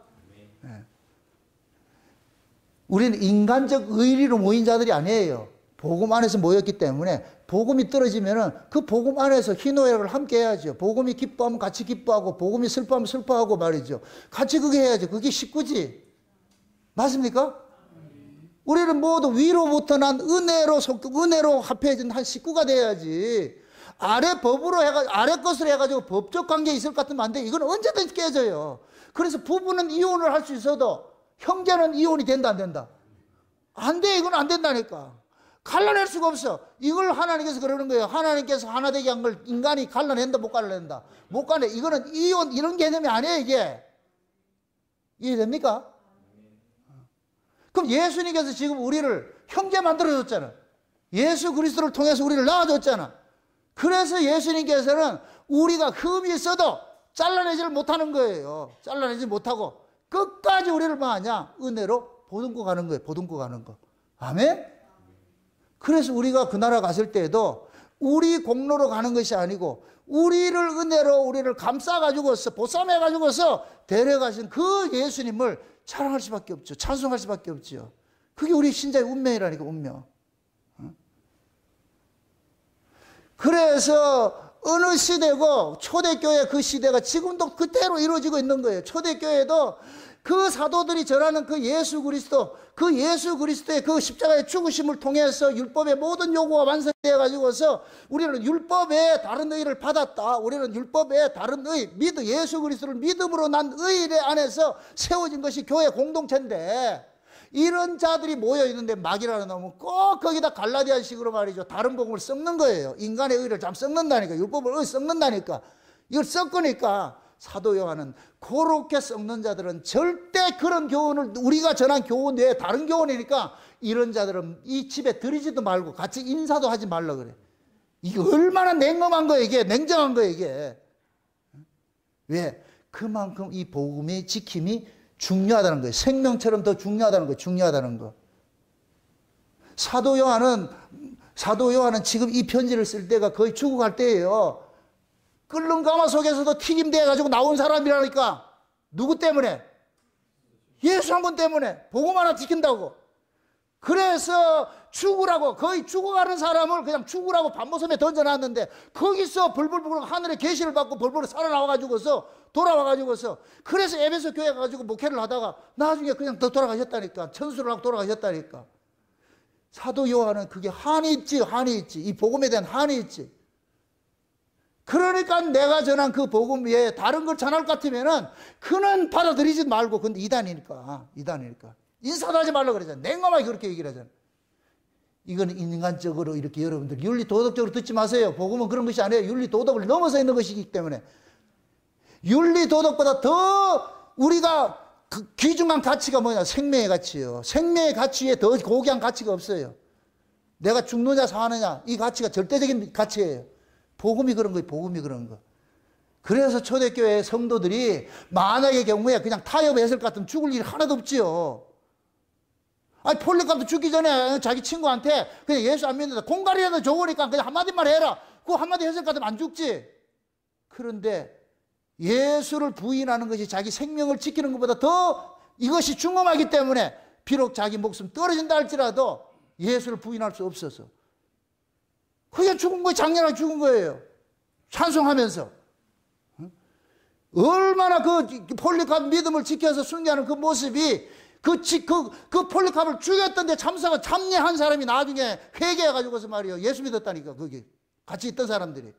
우리는 인간적 의리로 모인 자들이 아니에요. 복음 안에서 모였기 때문에 복음이 떨어지면은 그 복음 안에서 희노애락을 함께 해야죠. 복음이 기뻐하면 같이 기뻐하고 복음이 슬퍼하면 슬퍼하고 말이죠. 같이 그게 해야죠. 그게 식구지. 맞습니까? 우리는 모두 위로부터 난 은혜로 속 은혜로 합해진 한 식구가 돼야지. 아래 법으로 해가 아래 것으로 해가지고 법적 관계에 있을 것 같으면 안 돼. 이건 언제든지 깨져요. 그래서 부부는 이혼을 할 수 있어도 형제는 이혼이 된다 안 된다? 안 돼. 이건 안 된다니까. 갈라낼 수가 없어. 이걸 하나님께서 그러는 거예요. 하나님께서 하나 되게 한 걸 인간이 갈라낸다 못 갈라낸다? 못 갈라내. 이거는 이혼 이런 개념이 아니에요 이게. 이해됩니까? 그럼 예수님께서 지금 우리를 형제 만들어줬잖아. 예수 그리스도를 통해서 우리를 낳아줬잖아. 그래서 예수님께서는 우리가 흠이 있어도 잘라내지를 못하는 거예요. 잘라내지 못하고 끝까지 우리를 뭐하냐? 은혜로 보듬고 가는 거예요. 보듬고 가는 거. 아멘? 그래서 우리가 그 나라 갔을 때에도 우리 공로로 가는 것이 아니고 우리를 은혜로 우리를 감싸가지고서 보쌈해가지고서 데려가신 그 예수님을 자랑할 수밖에 없죠. 찬송할 수밖에 없죠. 그게 우리 신자의 운명이라니까 운명. 그래서 어느 시대고 초대교회 그 시대가 지금도 그대로 이루어지고 있는 거예요. 초대교회도 그 사도들이 전하는 그 예수 그리스도, 그 예수 그리스도의 그 십자가의 죽으심을 통해서 율법의 모든 요구가 완성되어 가지고서 우리는 율법의 다른 의를 받았다. 우리는 율법의 다른 의, 믿음, 예수 그리스도를 믿음으로 난 의 안에서 세워진 것이 교회 공동체인데 이런 자들이 모여 있는데 마귀라는 놈은 꼭 거기다 갈라디아식으로 말이죠. 다른 복음을 섞는 거예요. 인간의 의를 참 섞는다니까. 율법을 의 섞는다니까. 이걸 섞으니까 사도 요한은 그렇게 썩는 자들은 절대 그런 교훈을 우리가 전한 교훈 외에 다른 교훈이니까 이런 자들은 이 집에 들이지도 말고 같이 인사도 하지 말라 그래. 이게 얼마나 냉엄한 거야 이게. 냉정한 거야 이게. 왜? 그만큼 이 복음의 지킴이 중요하다는 거예요. 생명처럼 더 중요하다는 거예요. 중요하다는 거. 사도 요한은 사도 요한은 지금 이 편지를 쓸 때가 거의 죽어갈 때예요. 끓는 가마 속에서도 튀김돼 가지고 나온 사람이라니까. 누구 때문에? 예수 한 분 때문에. 복음 하나 지킨다고. 그래서 죽으라고, 거의 죽어가는 사람을 그냥 죽으라고 밤모섬에 던져놨는데 거기서 벌벌벌 하늘의 계시를 받고 벌벌 살아나와가지고서 돌아와가지고서 그래서 에베소 교회 가가지고 목회를 하다가 나중에 그냥 더 돌아가셨다니까. 천수를 하고 돌아가셨다니까. 사도 요한은 그게 한이 있지, 한이 있지. 이 복음에 대한 한이 있지. 그러니까 내가 전한 그 복음 외에 다른 걸 전할 것 같으면은 그는 받아들이지 말고. 근데 이단이니까, 이단이니까. 인사도 하지 말라고 그러잖아. 냉엄하게 그렇게 얘기를 하잖아. 이건 인간적으로 이렇게 여러분들 윤리 도덕적으로 듣지 마세요. 복음은 그런 것이 아니에요. 윤리 도덕을 넘어서 있는 것이기 때문에. 윤리 도덕보다 더 우리가 그 귀중한 가치가 뭐냐? 생명의 가치요. 생명의 가치 위에 더 고귀한 가치가 없어요. 내가 죽느냐 사느냐 이 가치가 절대적인 가치예요. 복음이 그런 거예요. 복음이 그런 거. 그래서 초대교회 성도들이 만약의 경우에 그냥 타협했을 것 같으면 죽을 일이 하나도 없지요. 아니 폴리카도 죽기 전에 자기 친구한테 그냥 예수 안 믿는다. 공갈이라도 좋으니까 그냥 한마디만 해라. 그거 한마디 했을 것 같으면 안 죽지. 그런데 예수를 부인하는 것이 자기 생명을 지키는 것보다 더 이것이 중요하기 때문에 비록 자기 목숨 떨어진다 할지라도 예수를 부인할 수 없어서 그게 죽은 거예요. 장렬하게 죽은 거예요. 찬송하면서. 얼마나 그 폴리캅 믿음을 지켜서 순교하는 그 모습이 그, 그, 그 폴리캅을 죽였던데 참사가 참여한 사람이 나중에 회개해가지고서 말이에요. 예수 믿었다니까, 거기. 같이 있던 사람들이.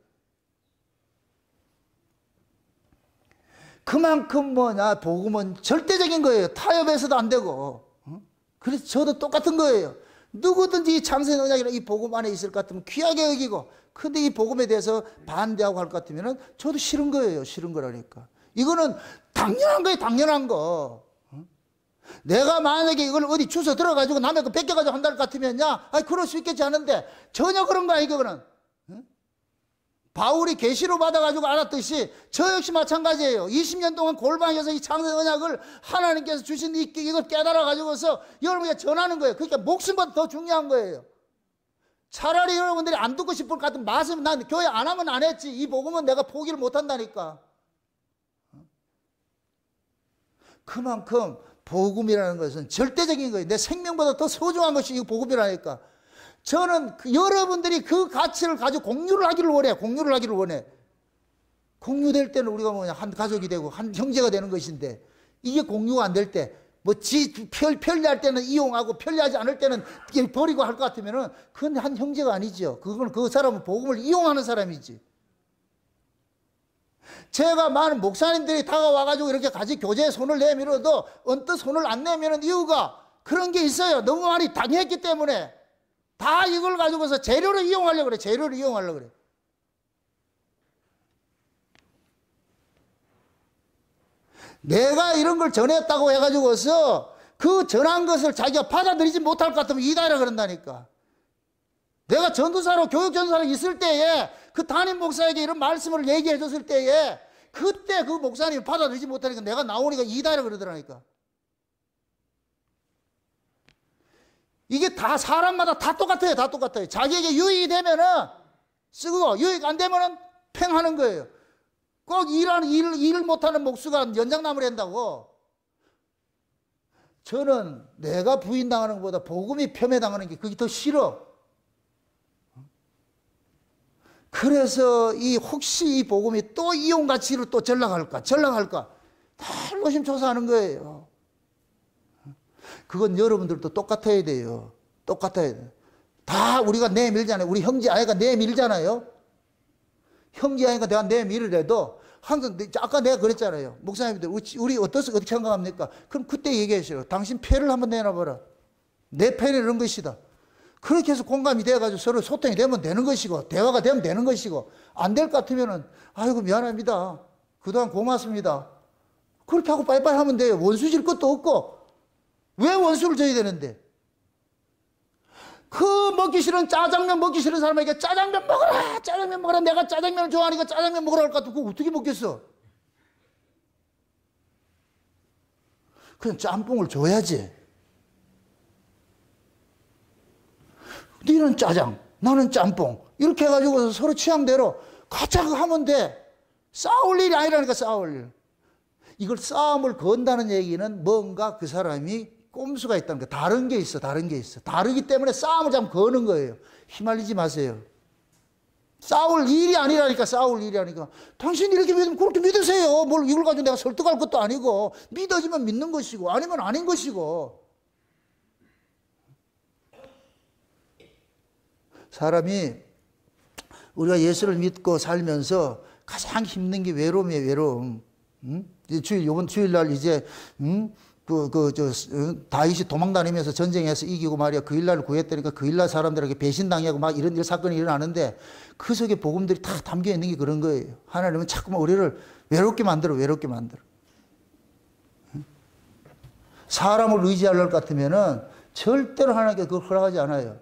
그만큼 뭐냐, 복음은 절대적인 거예요. 타협해서도 안 되고. 그래서 저도 똑같은 거예요. 누구든지 이 창세의 언약이나 이 복음 안에 있을 것 같으면 귀하게 여기고, 근데 이 복음에 대해서 반대하고 할 것 같으면 저도 싫은 거예요. 싫은 거라니까. 이거는 당연한 거예요. 당연한 거. 내가 만약에 이걸 어디 주워 들어가지고 남의 거 뺏겨가지고 한다 할 것 같으면요, 아이, 그럴 수 있겠지 않은데, 전혀 그런 거 아니고, 그는. 바울이 계시로 받아가지고 알았듯이 저 역시 마찬가지예요. 이십 년 동안 골방에서 이 창세의 언약을 하나님께서 주신 이, 이걸 깨달아가지고서 여러분에게 전하는 거예요. 그러니까 목숨보다 더 중요한 거예요. 차라리 여러분들이 안 듣고 싶을 것 같은 말씀, 난 교회 안 하면 안 했지. 이 복음은 내가 포기를 못 한다니까. 그만큼 복음이라는 것은 절대적인 거예요. 내 생명보다 더 소중한 것이 이 복음이라니까. 저는 그 여러분들이 그 가치를 가지고 공유를 하기를 원해. 공유를 하기를 원해. 공유될 때는 우리가 뭐냐, 한 가족이 되고 한 형제가 되는 것인데, 이게 공유가 안 될 때, 뭐 지 편, 편리할 때는 이용하고 편리하지 않을 때는 버리고 할 것 같으면은 그건 한 형제가 아니죠. 그건 그 사람은 복음을 이용하는 사람이지. 제가 많은 목사님들이 다가와가지고 이렇게 같이 교제에 손을 내밀어도 언뜻 손을 안 내미는 이유가 그런 게 있어요. 너무 많이 당했기 때문에. 다 이걸 가지고서 재료를 이용하려고 그래. 재료를 이용하려고 그래. 내가 이런 걸 전했다고 해가지고서 그 전한 것을 자기가 받아들이지 못할 것 같으면 이다라 그런다니까. 내가 전도사로, 교육전도사로 있을 때에 그 담임 목사에게 이런 말씀을 얘기해 줬을 때에 그때 그 목사님이 받아들이지 못하니까 내가 나오니까 이다라 그러더라니까. 이게 다 사람마다 다 똑같아요. 다 똑같아요. 자기에게 유익이 되면은 쓰고 유익 안 되면은 팽하는 거예요. 꼭 일하는, 일, 일을 못하는 목수가 연장나무를 한다고. 저는 내가 부인당하는 것보다 복음이 폄훼당하는 게 그게 더 싫어. 그래서 이 혹시 이 복음이 또 이용 가치로 또 전락할까, 전락할까, 다 노심초사하는 거예요. 그건 여러분들도 똑같아야 돼요. 똑같아야 돼요. 다 우리가 내밀잖아요. 우리 형제 아이가 내밀잖아요. 형제 아이가 내가 내밀으래도 항상, 아까 내가 그랬잖아요. 목사님들, 우리 어떻게, 어떻게 생각합니까? 그럼 그때 얘기하시죠. 당신 패를 한번 내놔봐라. 내 패는 이런 것이다. 그렇게 해서 공감이 돼가지고 서로 소통이 되면 되는 것이고, 대화가 되면 되는 것이고, 안 될 것 같으면은, 아이고, 미안합니다. 그동안 고맙습니다. 그렇게 하고 빠이빠이 하면 돼요. 원수 질 것도 없고. 왜 원수를 져야 되는데? 그 먹기 싫은 짜장면 먹기 싫은 사람에게 짜장면 먹어라! 짜장면 먹어라! 내가 짜장면을 좋아하니까 짜장면 먹으라 할 것 같으면 그거 어떻게 먹겠어? 그냥 짬뽕을 줘야지. 너는 짜장, 나는 짬뽕. 이렇게 해가지고 서로 취향대로 같이 하면 돼. 싸울 일이 아니라니까, 싸울 일. 이걸 싸움을 건다는 얘기는 뭔가 그 사람이 꼼수가 있다는 거. 다른 게 있어, 다른 게 있어. 다르기 때문에 싸움을 좀 거는 거예요. 휘말리지 마세요. 싸울 일이 아니라니까, 싸울 일이 아니니까. 당신이 이렇게 믿으면 그렇게 믿으세요. 뭘 이걸 가지고 내가 설득할 것도 아니고, 믿어지면 믿는 것이고, 아니면 아닌 것이고. 사람이 우리가 예수를 믿고 살면서 가장 힘든 게 외로움이에요, 외로움. 응? 주일, 요번 주일날 이제, 응? 그, 그, 저, 다윗이 도망다니면서 전쟁에서 이기고 말이야. 그 일날을 구했다니까 그 일날 사람들에게 배신당하고 막 이런 일 사건이 일어나는데 그 속에 복음들이 다 담겨 있는 게 그런 거예요. 하나님은 자꾸만 우리를 외롭게 만들어, 외롭게 만들어. 사람을 의지할 것 같으면은 절대로 하나님께 그걸 허락하지 않아요.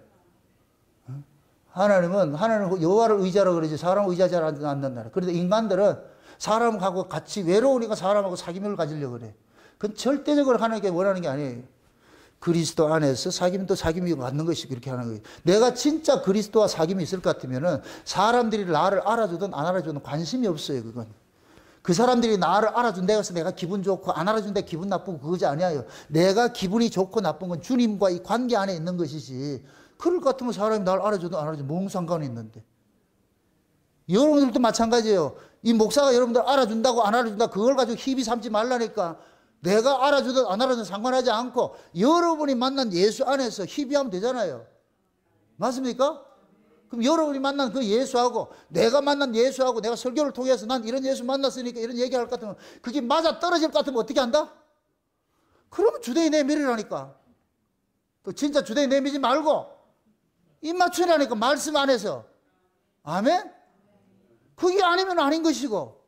하나님은, 하나님은 여호와를 의지하라 그러지 사람을 의지하지 않는다. 그런데 인간들은 사람하고 같이 외로우니까 사람하고 사귐을 가지려고 그래. 그건 절대적으로 하나님께 원하는 게 아니에요. 그리스도 안에서 사귐도 사귐이 맞는 것이 그렇게 하는 거예요. 내가 진짜 그리스도와 사귐이 있을 것 같으면은 사람들이 나를 알아주든 안 알아주든 관심이 없어요, 그건. 그 사람들이 나를 알아준다고 해서 내가 기분 좋고 안 알아준다 기분 나쁘고 그거지 아니에요. 내가 기분이 좋고 나쁜 건 주님과 이 관계 안에 있는 것이지. 그럴 것 같으면 사람이 나를 알아주든 안 알아주든 뭔 상관이 있는데. 여러분들도 마찬가지예요. 이 목사가 여러분들 알아준다고 안 알아준다 그걸 가지고 희비 삼지 말라니까. 내가 알아주든 안 알아주든 상관하지 않고 여러분이 만난 예수 안에서 희비하면 되잖아요. 맞습니까? 그럼 여러분이 만난 그 예수하고 내가 만난 예수하고 내가 설교를 통해서 난 이런 예수 만났으니까 이런 얘기할 것 같으면 그게 맞아 떨어질 것 같으면 어떻게 한다? 그러면 주대에 내밀으라니까. 또 진짜 주대에 내밀지 말고 입 맞추라니까 말씀 안에서. 아멘? 그게 아니면 아닌 것이고.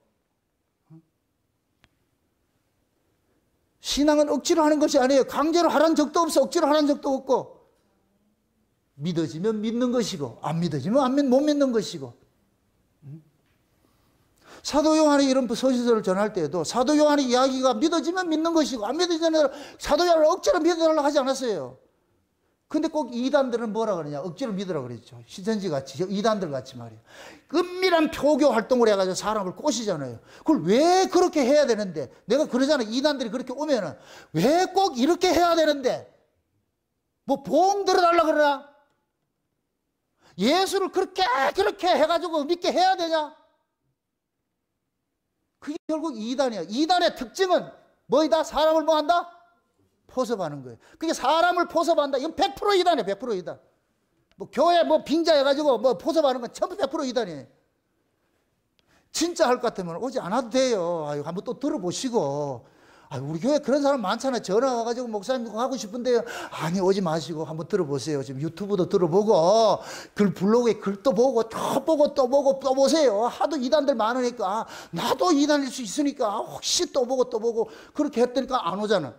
신앙은 억지로 하는 것이 아니에요. 강제로 하라는 적도 없어. 억지로 하라는 적도 없고. 믿어지면 믿는 것이고 안 믿어지면 안 믿, 못 믿는 것이고. 사도 요한이 이런 서신서를 전할 때에도 사도 요한의 이야기가 믿어지면 믿는 것이고 안 믿어지면 사도 요한을 억지로 믿으라고 하지 않았어요. 근데 꼭 이단들은 뭐라 그러냐 억지로 믿으라고 그랬죠. 시선지 같이 이단들 같이 말이에요. 은밀한 표교 활동을 해가지고 사람을 꼬시잖아요. 그걸 왜 그렇게 해야 되는데 내가 그러잖아요. 이단들이 그렇게 오면은 왜 꼭 이렇게 해야 되는데 뭐 보험 들어달라 그러나 예수를 그렇게 그렇게 해가지고 믿게 해야 되냐? 그게 결국 이단이야. 이단의 특징은 뭐이다? 사람을 뭐 한다? 포섭하는 거예요. 그게 사람을 포섭한다. 이건 백 퍼센트 이단이에요. 백 퍼센트 이단. 뭐 교회 뭐 빙자해가지고 뭐 포섭하는 건 전부 백 퍼센트 이단이에요. 진짜 할 것 같으면 오지 않아도 돼요. 아유, 한번 또 들어보시고. 아유, 우리 교회 그런 사람 많잖아요. 전화 와가지고 목사님 그거 하고 싶은데요. 아니, 오지 마시고 한번 들어보세요. 지금 유튜브도 들어보고, 글 블로그에 글도 보고, 또 보고, 또 보고, 또 보세요. 하도 이단들 많으니까. 나도 이단일 수 있으니까. 혹시 또 보고, 또 보고. 그렇게 했더니까 안 오잖아.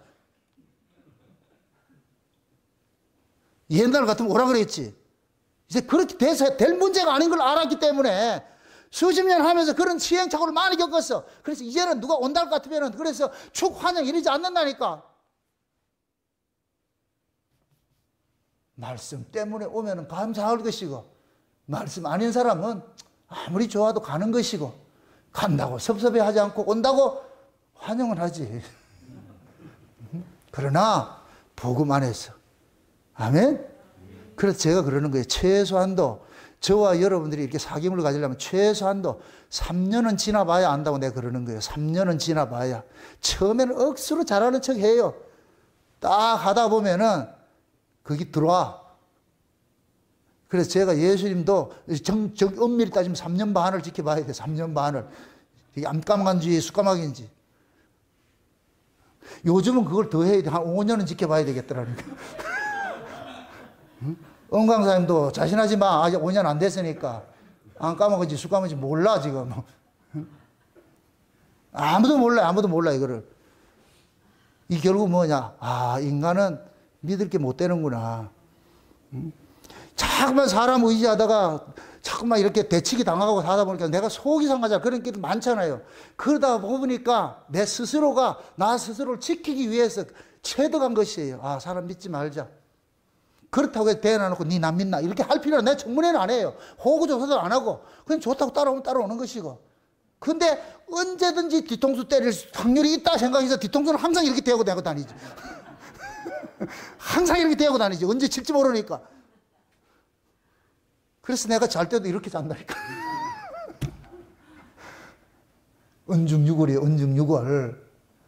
옛날 같으면 오라 그랬지. 이제 그렇게 돼서 될 문제가 아닌 걸 알았기 때문에 수십 년 하면서 그런 시행착오를 많이 겪었어. 그래서 이제는 누가 온다 것 같으면 그래서 축환영 이러지 않는다니까. 말씀 때문에 오면 감사할 것이고 말씀 아닌 사람은 아무리 좋아도 가는 것이고 간다고 섭섭해하지 않고 온다고 환영을 하지. 그러나 복음 안에서 아멘? 그래서 제가 그러는 거예요. 최소한도 저와 여러분들이 이렇게 사귐을 가지려면 최소한도 삼 년은 지나봐야 안다고 내가 그러는 거예요. 삼 년은 지나봐야. 처음에는 억수로 잘하는 척 해요. 딱 하다 보면은 그게 들어와. 그래서 제가 예수님도 정, 정, 엄밀히 따지면 삼 년 반을 지켜봐야 돼. 삼 년 반을. 이게 암까마간지 쑥까마간지. 요즘은 그걸 더 해야 돼. 한 오 년은 지켜봐야 되겠더라니까. 응? 엄 강사님도 자신하지 마. 아직 오 년 안 됐으니까. 안 까먹은지 쑥 까먹은지 몰라 지금. 응? 아무도 몰라. 아무도 몰라 이거를. 이 결국 뭐냐. 아, 인간은 믿을 게 못 되는구나. 응? 자꾸만 사람 의지하다가 자꾸만 이렇게 대치기 당하고 하다 보니까 내가 속이 상하잖아. 그런 게 많잖아요. 그러다 보니까 내 스스로가 나 스스로를 지키기 위해서 체득한 것이에요. 아, 사람 믿지 말자. 그렇다고 해서 대놔놓고 니 남 믿나 이렇게 할 필요는 내 청문회는 안 해요. 호구조사도 안 하고 그냥 좋다고 따라오면 따라오는 것이고. 근데 언제든지 뒤통수 때릴 확률이 있다 생각해서 뒤통수는 항상 이렇게 대고 대고 다니지. 항상 이렇게 대고 다니지. 언제 칠지 모르니까. 그래서 내가 잘 때도 이렇게 잔다니까. 은중유골이에요. 은중유골.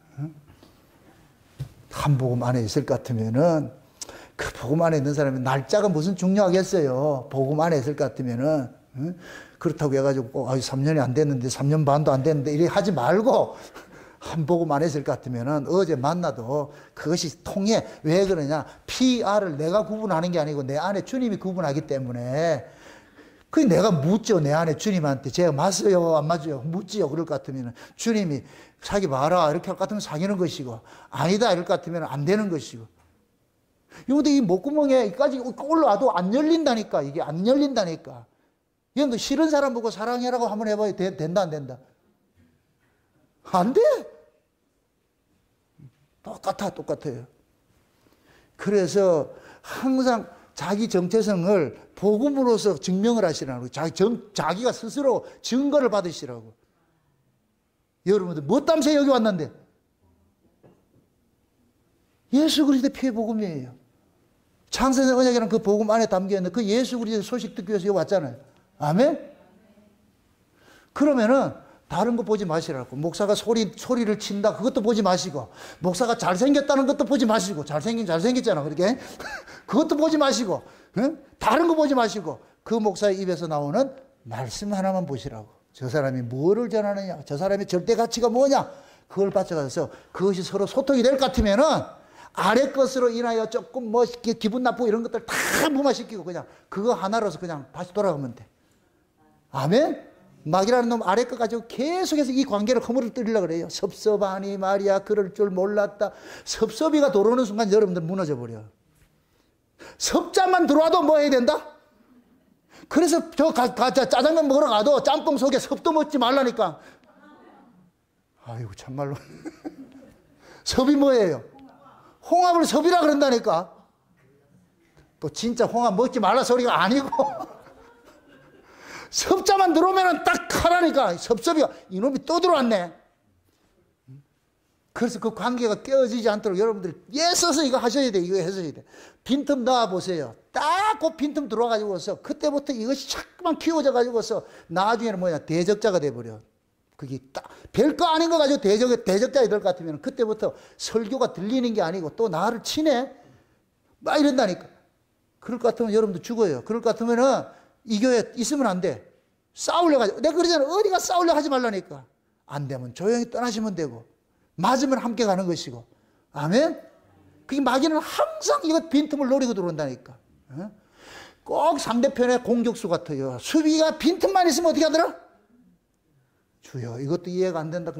한 복음 안에 있을 것 같으면은 그 복음 안에 있는 사람이 날짜가 무슨 중요하겠어요. 복음 안에 있을 것 같으면은. 응? 그렇다고 해가지고 꼭, 아, 삼 년이 안 됐는데, 삼 년 반도 안 됐는데, 이렇게 하지 말고, 한 복음 안 했을 것 같으면은 어제 만나도 그것이 통해. 왜 그러냐? 피, 알을 내가 구분하는 게 아니고 내 안에 주님이 구분하기 때문에. 그 내가 묻죠. 내 안에 주님한테. 제가 맞어요? 안 맞아요? 묻지요. 그럴 것 같으면 주님이 사귀 봐라. 이렇게 할 것 같으면 사귀는 것이고, 아니다. 이럴 것 같으면 안 되는 것이고. 근데 이 목구멍에 여기까지 올라와도 안 열린다니까. 이게 안 열린다니까. 이건 싫은 사람 보고 사랑해라고 한번 해봐야 돼, 된다, 안 된다? 안 돼. 똑같아, 똑같아요. 그래서 항상 자기 정체성을 복음으로서 증명을 하시라고. 자기 정, 자기가 스스로 증거를 받으시라고. 여러분들, 뭐 땀새 여기 왔는데? 예수 그리스도의 피의 복음이에요. 창세전 언약이라는 그 복음 안에 담겨있는 그 예수 그리스도의 소식 듣기 위해서 여기 왔잖아요. 아멘? 그러면은 다른 거 보지 마시라고. 목사가 소리, 소리를 친다. 그것도 보지 마시고. 목사가 잘생겼다는 것도 보지 마시고. 잘생긴, 잘생겼잖아. 그렇게. 그것도 보지 마시고. 응? 다른 거 보지 마시고. 그 목사의 입에서 나오는 말씀 하나만 보시라고. 저 사람이 뭐를 전하느냐. 저 사람의 절대 가치가 뭐냐. 그걸 받쳐가서 그것이 서로 소통이 될 것 같으면은 아래 것으로 인하여 조금 뭐 기분 나쁘고 이런 것들 다 무마시키고 그냥 그거 하나로서 그냥 다시 돌아가면 돼. 아멘? 막이라는 놈 아래 것 가지고 계속해서 이 관계를 허물어뜨리려고 그래요. 섭섭하니 말이야. 그럴 줄 몰랐다. 섭섭이가 들어오는 순간 여러분들 무너져 버려. 섭자만 들어와도 뭐 해야 된다? 그래서 저 가, 가, 짜장면 먹으러 가도 짬뽕 속에 섭도 먹지 말라니까. 아이고 참말로. 섭이 뭐예요? 홍합을 섭이라 그런다니까. 또 진짜 홍합 먹지 말라 소리가 아니고 섭자만 들어오면 딱 하라니까. 섭섭이가 이놈이 또 들어왔네. 그래서 그 관계가 깨어지지 않도록 여러분들이 애써서 이거 하셔야 돼. 이거 하셔야 돼. 빈틈 넣어 보세요. 딱 그 빈틈 들어와가지고서 그때부터 이것이 자꾸만 키워져 가지고서 나중에는 뭐냐 대적자가 돼버려. 그게 딱 별거 아닌 거 가지고 대적, 대적자가 될 것 같으면 그때부터 설교가 들리는 게 아니고 또 나를 치네? 막 이런다니까. 그럴 것 같으면 여러분도 죽어요. 그럴 것 같으면은 이 교회 있으면 안 돼. 싸우려고 하지. 내가 그러잖아. 어디가 싸우려고 하지 말라니까. 안 되면 조용히 떠나시면 되고. 맞으면 함께 가는 것이고. 아멘? 그게 마귀는 항상 이거 빈틈을 노리고 들어온다니까. 꼭 상대편의 공격수 같아요. 수비가 빈틈만 있으면 어떻게 하더라? 주여, 이것도 이해가 안 된다.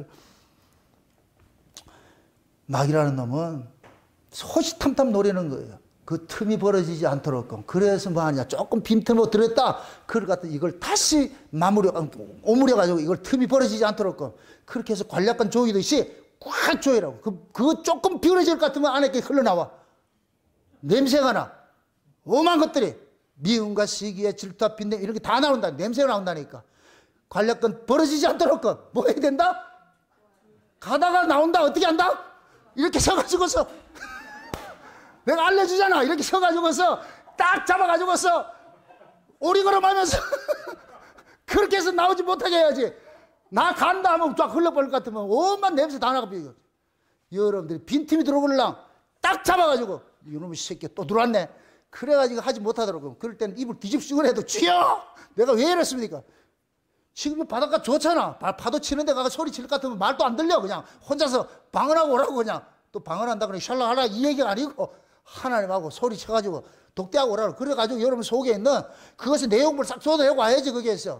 마귀라는 놈은 소시탐탐 노리는 거예요. 그 틈이 벌어지지 않도록. 그래서 뭐 하냐. 조금 빈틈으로 들었다. 그걸 갖다 이걸 다시 마무리, 오므려가지고 이걸 틈이 벌어지지 않도록. 그렇게 해서 관략관 조이듯이 꽉 조이라고. 그, 그거 조금 비워질 것 같으면 안에 게 흘러나와. 냄새가 나. 오만 것들이. 미움과 시기에 질투와 빈냄 이런 게 다 나온다. 냄새가 나온다니까. 관략관 벌어지지 않도록. 뭐 해야 된다? 가다가 나온다. 어떻게 한다? 이렇게 서가지고서. 내가 알려주잖아. 이렇게 서가지고서 딱 잡아가지고서 오리걸음하면서 그렇게 해서 나오지 못하게 해야지. 나 간다 하면 쫙 흘러버릴 것 같으면 온만 냄새 다 나가 비고. 여러분들이 빈틈이 들어오려면 딱 잡아가지고 이놈의 새끼 또 들어왔네. 그래가지고 하지 못하더라고. 그럴 때는 입을 뒤집시고 해도 주여! 내가 왜 이랬습니까? 지금 바닷가 좋잖아. 파도 치는데 가서 소리 칠 것 같으면 말도 안 들려. 그냥 혼자서 방언하고 오라고 그냥. 또 방언한다 그러니 샬라하라 이 얘기가 아니고 하나님하고 소리 쳐가지고 독대하고 오라고. 그래가지고 여러분 속에 있는 그것의 내용을 싹 쏟아내고 와야지 거기에서.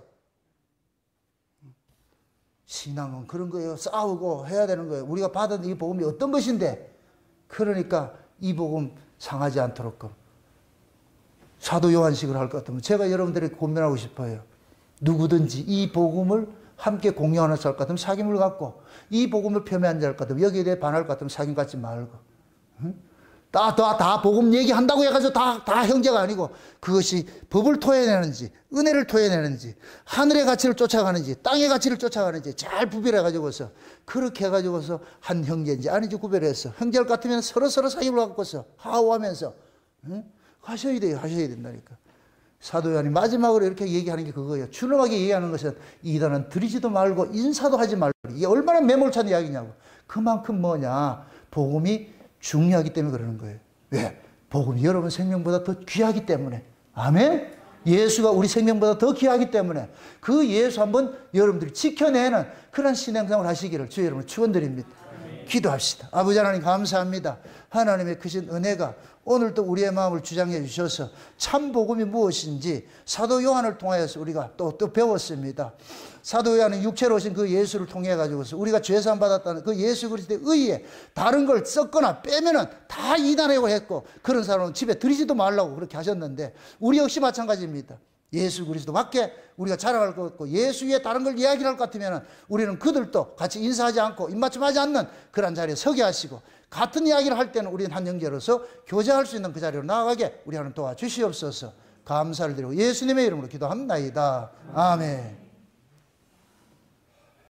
신앙은 그런 거예요. 싸우고 해야 되는 거예요. 우리가 받은 이 복음이 어떤 것인데 그러니까 이 복음 상하지 않도록 사도 요한식을 할 것 같으면 제가 여러분들에게 고민하고 싶어요. 누구든지 이 복음을 함께 공유하는 자 할 것 같으면 사귐을 갖고 이 복음을 폄훼한 자 할 것 같으면 여기에 대해 반할 것 같으면 사귐 갖지 말고 응? 다, 다, 다 복음 얘기한다고 해가지고 다, 다 형제가 아니고 그것이 법을 토해내는지 은혜를 토해내는지 하늘의 가치를 쫓아가는지 땅의 가치를 쫓아가는지 잘 구별해가지고서 그렇게 해가지고서 한 형제인지 아닌지 구별해서 형제 할 것 같으면 서로서로 사귐을 갖고서 하오하면서 응? 하셔야 돼요. 하셔야 된다니까. 사도 요한이 마지막으로 이렇게 얘기하는 게 그거예요. 준엄하게 얘기하는 것은 이단은 들이지도 말고 인사도 하지 말고. 이게 얼마나 매몰찬 이야기냐고. 그만큼 뭐냐. 복음이 중요하기 때문에 그러는 거예요. 왜? 복음이 여러분 생명보다 더 귀하기 때문에. 아멘? 예수가 우리 생명보다 더 귀하기 때문에 그 예수 한번 여러분들이 지켜내는 그런 신앙생활을 하시기를 주의 이름으로 축원드립니다. 기도합시다. 아버지 하나님 감사합니다. 하나님의 크신 은혜가 오늘도 우리의 마음을 주장해 주셔서 참 복음이 무엇인지 사도 요한을 통하여서 우리가 또, 또 배웠습니다. 사도 요한은 육체로 오신 그 예수를 통해 가지고서 우리가 죄사함 받았다는 그 예수 그리스도의 의에 다른 걸 썩거나 빼면은 다 이단이라고 했고, 그런 사람은 집에 들이지도 말라고 그렇게 하셨는데, 우리 역시 마찬가지입니다. 예수 그리스도밖에 우리가 자랑할 것 없고 예수 위에 다른 걸 이야기할 것 같으면 우리는 그들도 같이 인사하지 않고 입맞춤하지 않는 그런 자리에 서게 하시고, 같은 이야기를 할 때는 우리는 한 형제로서 교제할 수 있는 그 자리로 나아가게 우리 하나님 도와주시옵소서. 감사를 드리고 예수님의 이름으로 기도합나이다. 아멘.